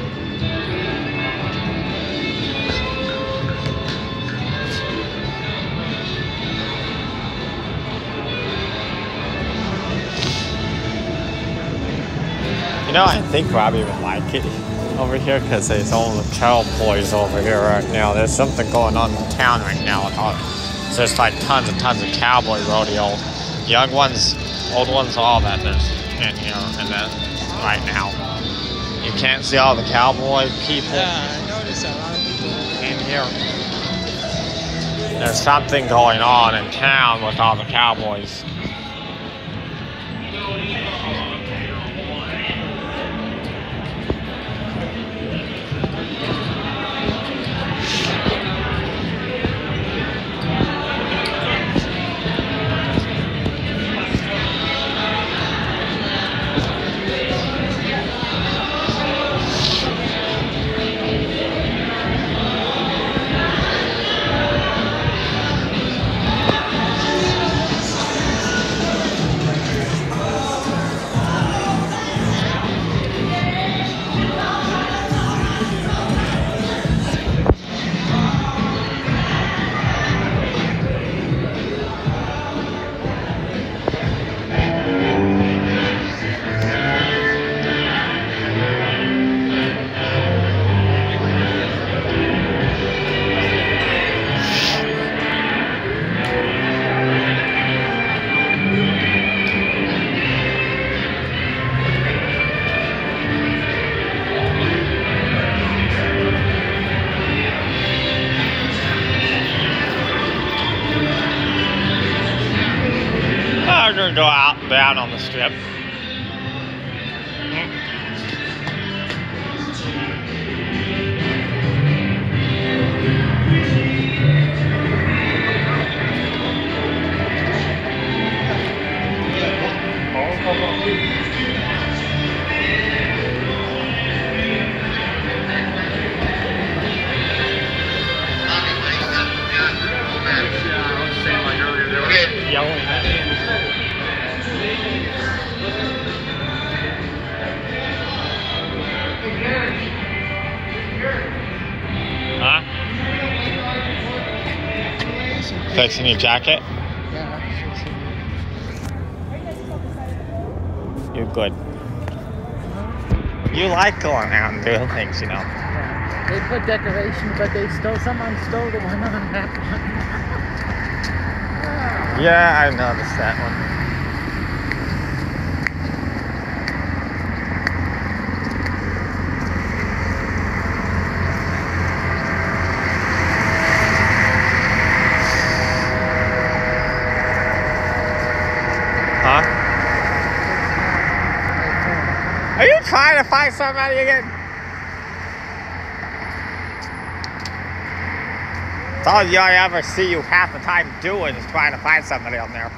You know, I think Robbie would like it over here because there's all the cowboys over here right now. There's something going on in town right now. So there's like tons and tons of cowboy rodeo. Young ones, old ones, all that there's in here and then right now. You can't see all the cowboy people. Yeah, I noticed a lot of people in here. There's something going on in town with all the cowboys. Go out and down on the strip. Huh? Fixing your jacket? Yeah, You're good. You like going out and doing things, you know. they put decoration, but someone stole the one on that one. Yeah, I noticed that one. Huh? Are you trying to find somebody again? It's all you ever see you half the time doing is trying to find somebody on there.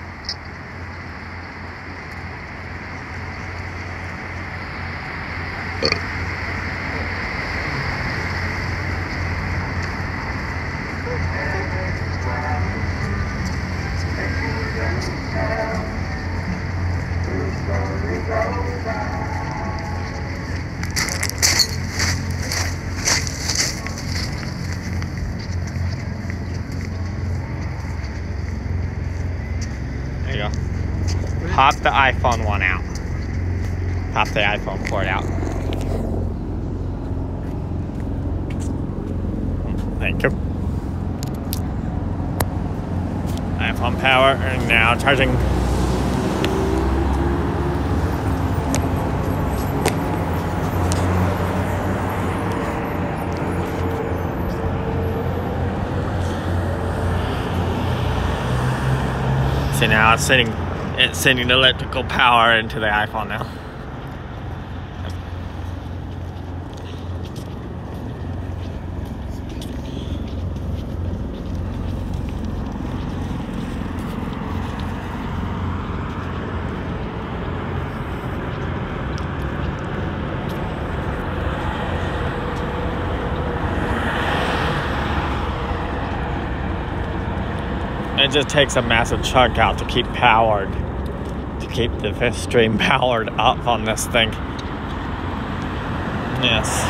There you go. Pop the iPhone one out. Pop the iPhone cord out. Thank you. iPhone power and now charging. See, now it's sending electrical power into the iPhone now. It just takes a massive chunk out to keep powered, to keep the fifth stream powered up on this thing. Yes.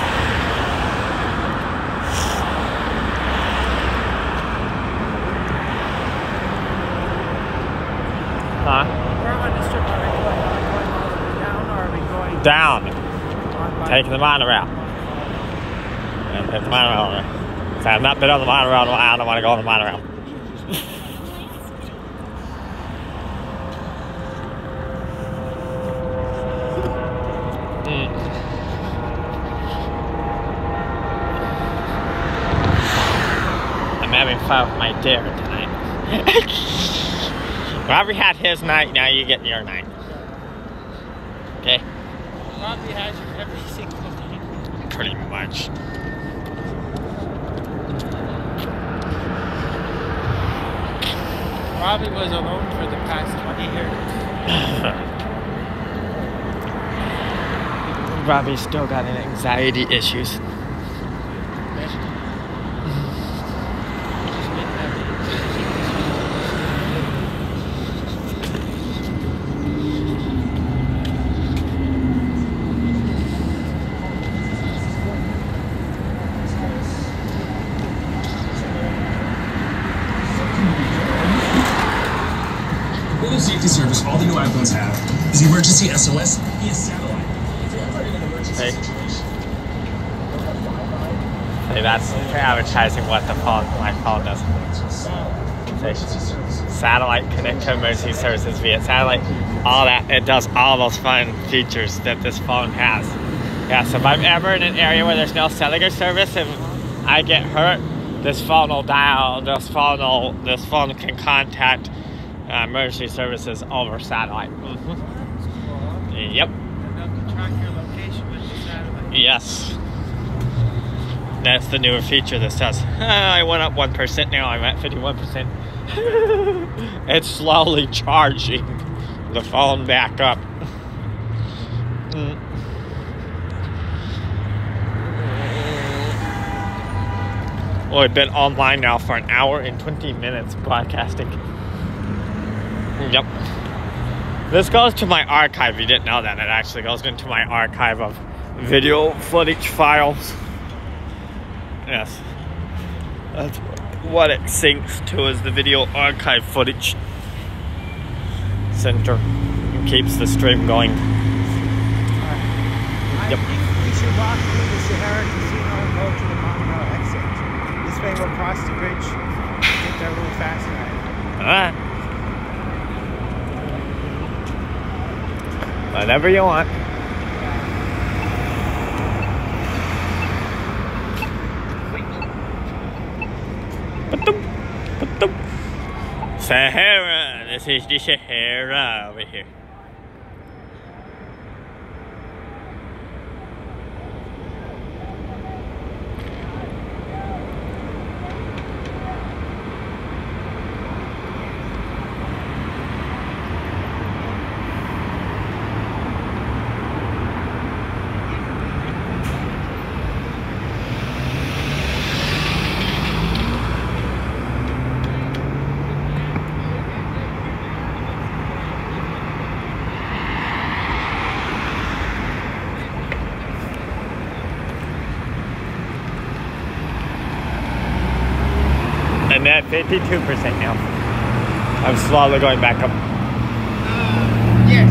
Huh? Where on the strip are we going? Are we going all the way down or are we going Down. on by Taking the monorail. Yeah, take the monorail. So I've not been on the monorail in a while. I don't want to go on the monorail. I'm having fun with my dare tonight. Robbie had his night, now you get your night. Okay? Robbie has your every single night. Pretty much. Robbie was alone for the past 20 years. Robbie's still got anxiety issues. Safety service all the new iPhones have is emergency SOS via satellite. Hey. Hey, that's advertising what the phone, my phone does. Say, satellite connect to emergency services via satellite. All that, it does all those fun features that this phone has. Yeah, so if I'm ever in an area where there's no cellular service and I get hurt, this phone will dial, this phone can contact emergency services over satellite. Yep. And they'll track your location with the satellite. Yes. That's the newer feature that says, I went up 1%, now I'm at 51%. It's slowly charging the phone back up. Well, we've been online now for an hour and 20 minutes broadcasting. Yep. This goes to my archive. You didn't know that. It actually goes into my archive of video footage files. Yes. That's what it syncs to, is the video archive footage center. It keeps the stream going. I think we should walk through the Sahara Casino and go to the monorail exit. This way we'll cross the bridge and get there a little faster. Alright. Whatever you want. Sahara. This is the Sahara over here. And at 52% now. I'm slowly going back up. Yes.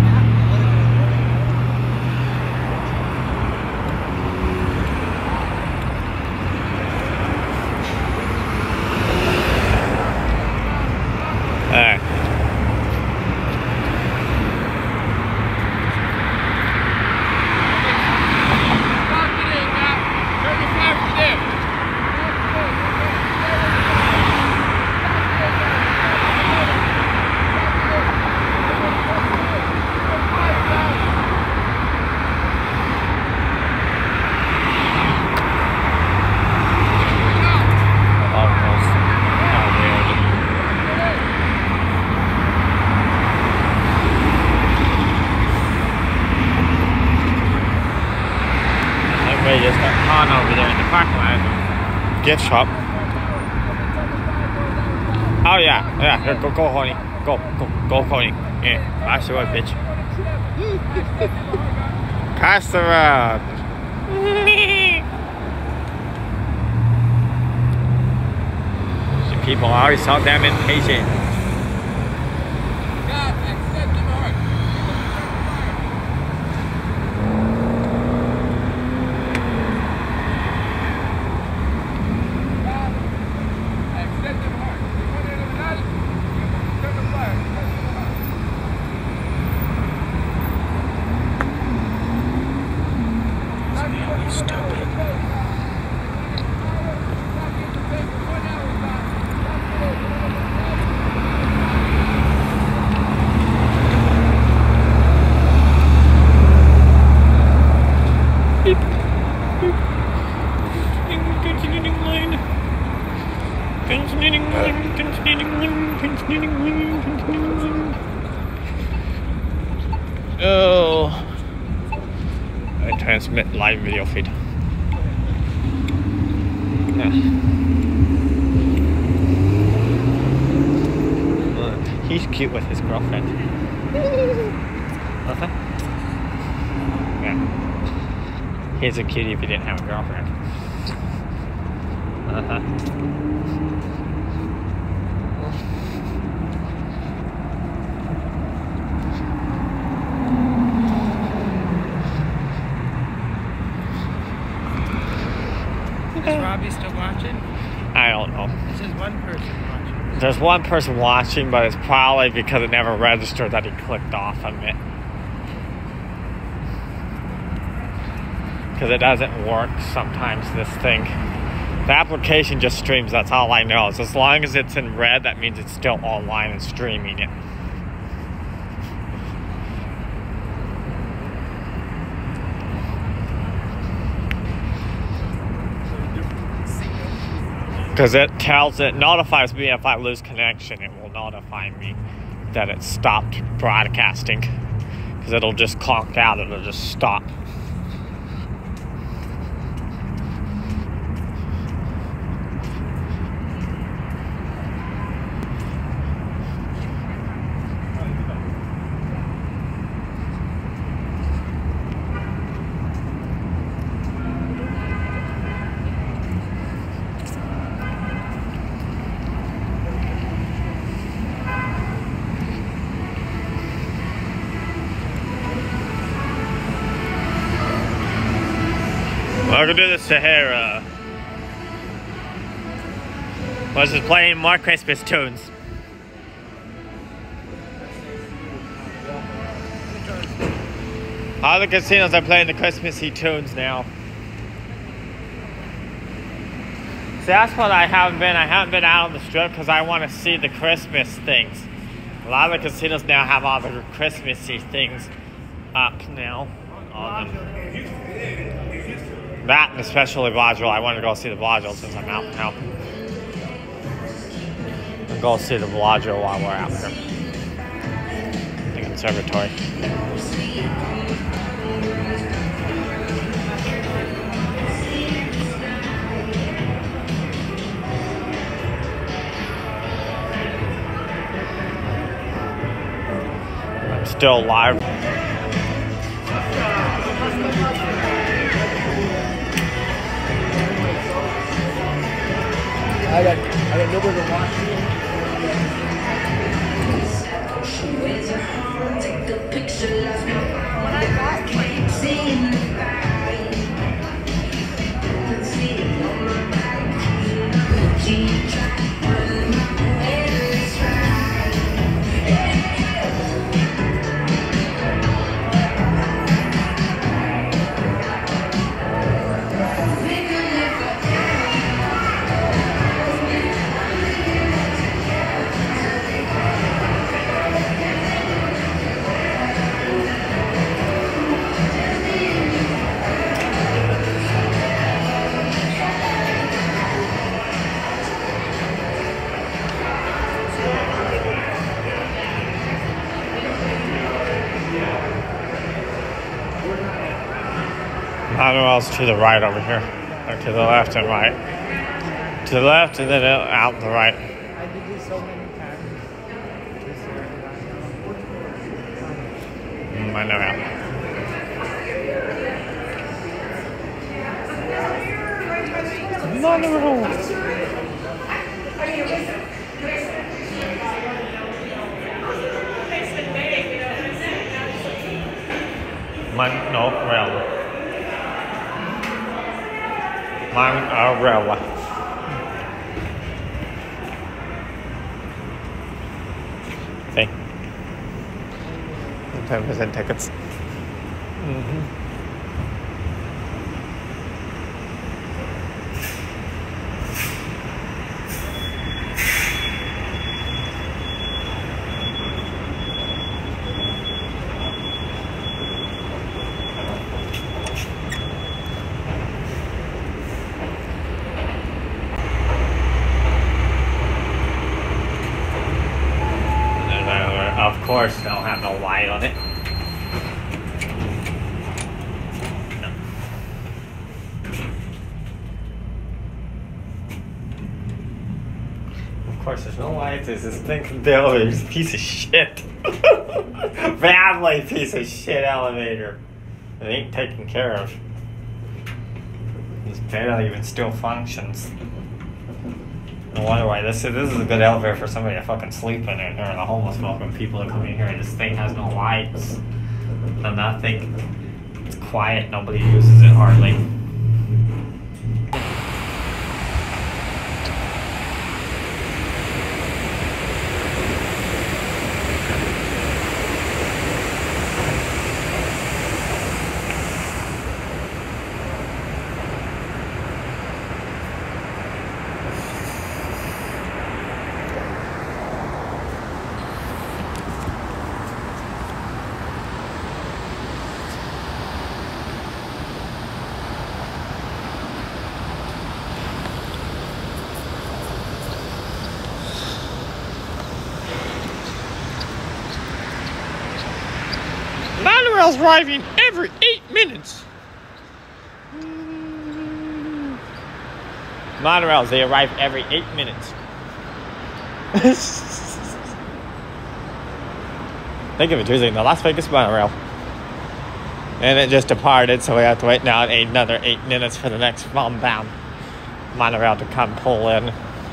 Alright. Just got on over there in the parking lot. Gift shop. Oh yeah, yeah. Here, go, honey. Go, honey. Yeah, pass the road, bitch. Pass the road. People are always so damn impatient. Oh, I transmit live video feed. He's cute with his girlfriend. Nothing? Yeah. He's a cutie if he didn't have a girlfriend. Is Robbie still watching? I don't know. There's just one person watching. There's one person watching, but it's probably because it never registered that he clicked off of it. Because it doesn't work sometimes, this thing. The application just streams, that's all I know. So as long as it's in red, that means it's still online and streaming it. Because it notifies me if I lose connection. It will notify me that it stopped broadcasting. Because it'll just conk out, it'll just stop. Welcome to the Sahara. We're just playing more Christmas tunes. All the casinos are playing the Christmassy tunes now. See, that's what I haven't been. I haven't been out on the strip because I want to see the Christmas things. A lot of the casinos now have all the Christmassy things up now on them. That, and especially Bellagio. I want to go see the Bellagio since I'm out now. I'll go see the Bellagio while we're out here. The conservatory. I'm still live. I got nobody to watch. Take a picture of me. What I got? Seeing the fire. See it on my back. She tried to put my head right. I don't know else to the right over here. Or to the left and right. To the left and then out the right. I did this so many times. I know how. Mother. Monorail. Monorail. See? 10% tickets. Of course, they'll have no light on it. No. Of course, there's no lights. There's this thing the elevator's a piece of shit. Badly piece of shit elevator. It ain't taken care of. This barely even still functions. I wonder why this is a good elevator for somebody to fucking sleep in it, or the homeless folk when people are coming in here. This thing has no lights, no nothing. It's quiet. Nobody uses it hardly. Monorail's arriving every 8 minutes. Monorails, they arrive every 8 minutes. Think of it, Tuesday, the Las Vegas monorail. And it just departed, so we have to wait now another 8 minutes for the next bound monorail to come pull in.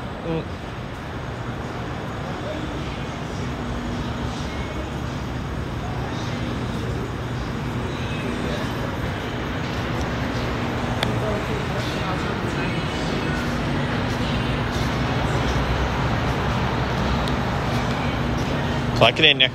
Plug it in there.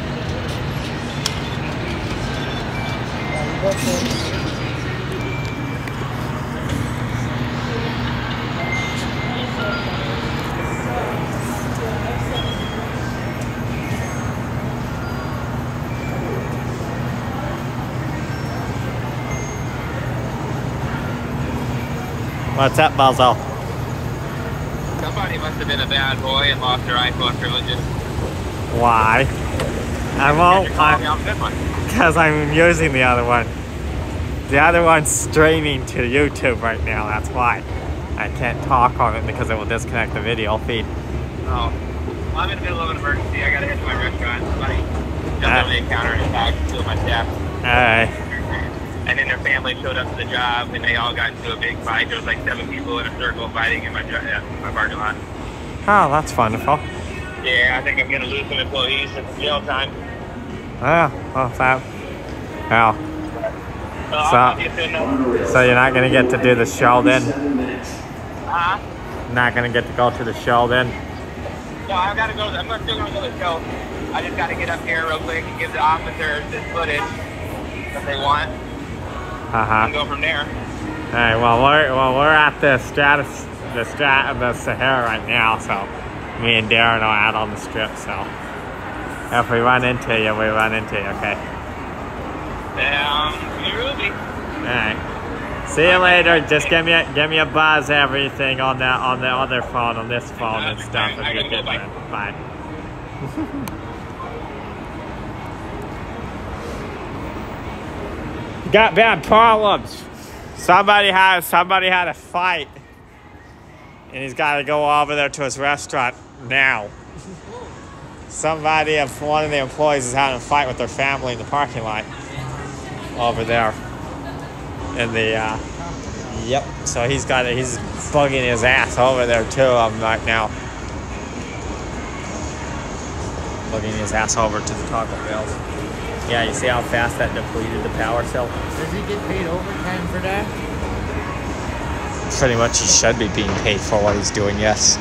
What's up, Balzo? Somebody must have been a bad boy and lost their iPhone privileges. Why? I won't. Because I'm using the other one. The other one's streaming to YouTube right now. That's why. I can't talk on it because it will disconnect the video feed. Oh. Well, I'm in the middle of an emergency. I gotta head to my restaurant. Somebody jumped over the counter and attacked two of my staff. Alright. And then their family showed up to the job and they all got into a big fight. There was like 7 people in a circle fighting in my parking lot. Oh, that's wonderful. Yeah, I think I'm gonna lose some employees at jail time. Oh, well, that. Well. So you're not gonna get to do the show then? Uh-huh. Not gonna get to go to the show then? No, I've gotta go. I'm still gonna go to the show. I just gotta get up here real quick and give the officers this footage that they want. And go from there. Alright, well we're at the Sahara right now, so me and Darren are out on the strip, so if we run into you, we run into you, okay? You will be. Alright. See you later. Just give me a buzz, everything on the other phone, on this phone and stuff. If you get bye. Got bad problems. Somebody had a fight, and he's got to go over there to his restaurant now. One of the employees is having a fight with their family in the parking lot over there. In the yep. So he's bugging his ass over there too. Right now, bugging his ass over to the Taco Bell. Yeah, you see how fast that depleted the power cell? Does he get paid overtime for that? Pretty much he should be being paid for what he's doing, yes.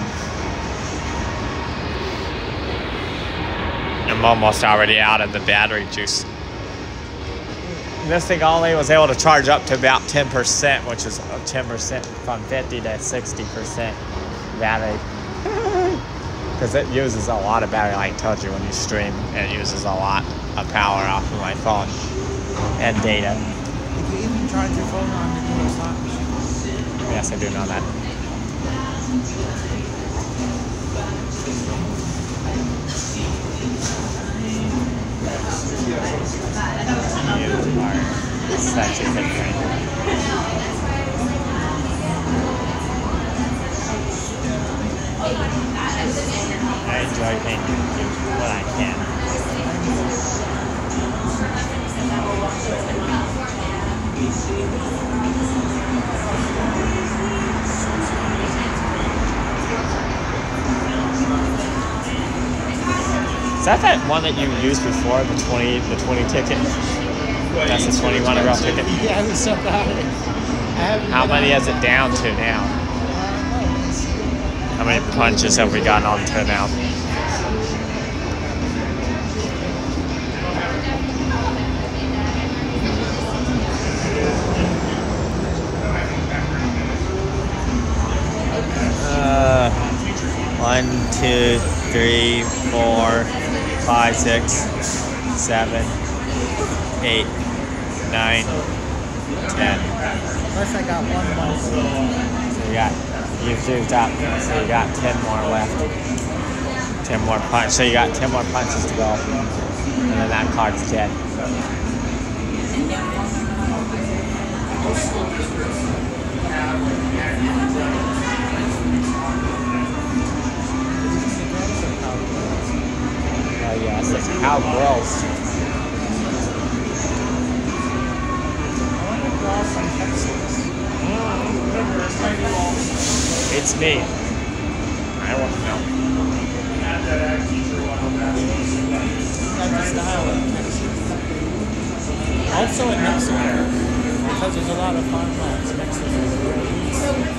I'm almost already out of the battery juice. This thing only was able to charge up to about 10%, which is 10% from 50 to 60% battery. Because it uses a lot of battery, like I told you, when you stream. It uses a lot of power off of my phone and data. You can even charge your phone on the Google slot machine. Yes, I do know that. You are such a good friend. I enjoy painting what I can. Is that one that you used before, the 20 ticket? That's the 21 round ticket? Yeah, it was so bad. How many is it down to now? How many punches have we gotten on to now? One, two, 3, 4, 5, 6, 7, 8, 9, 10. Plus I got one more. So you've used up, so you got 10 more left. 10 more punches, so you got 10 more punches to go. And then that card's dead. Oh yes, it's how gross. It's me. I want to know. Also in Mexico, because there's a lot of farmlands in Mexico.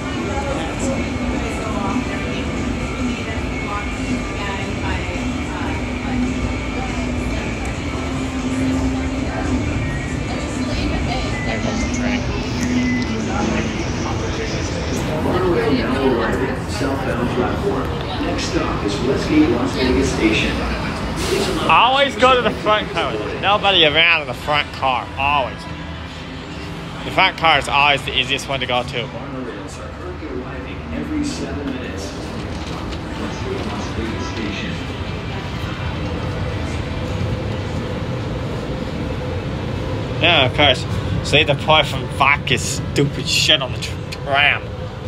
Southbound platform. Next stop is Westgate Las Vegas Station. Always go to the front car. There's nobody around in the front car. Always. The front car is always the easiest one to go to. Monorails are currently arriving every 7 minutes. Westgate Las Vegas Station. Yeah, of course. See the part from vodka stupid shit on the tram.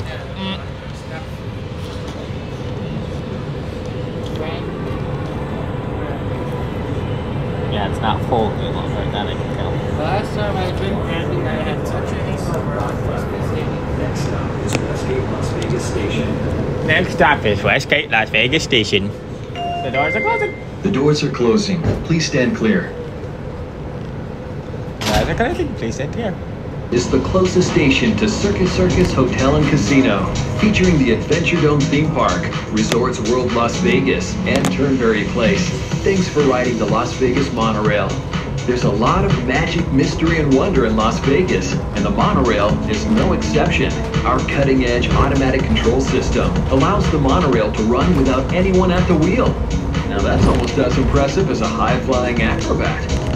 Yeah, it's not full any longer, that I can tell. Last time I drank brandy, I had such a Next stop is Westgate Las Vegas Station. Next stop is Westgate Las Vegas Station. The doors are closing. The doors are closing. Please stand clear. Doors are closing. Please stand clear. Is the closest station to Circus Circus Hotel and Casino, featuring the Adventure Dome theme park, Resorts World Las Vegas, and Turnberry Place. Thanks for riding the Las Vegas monorail. There's a lot of magic, mystery, and wonder in Las Vegas, and the monorail is no exception. Our cutting-edge automatic control system allows the monorail to run without anyone at the wheel. Now that's almost as impressive as a high-flying acrobat.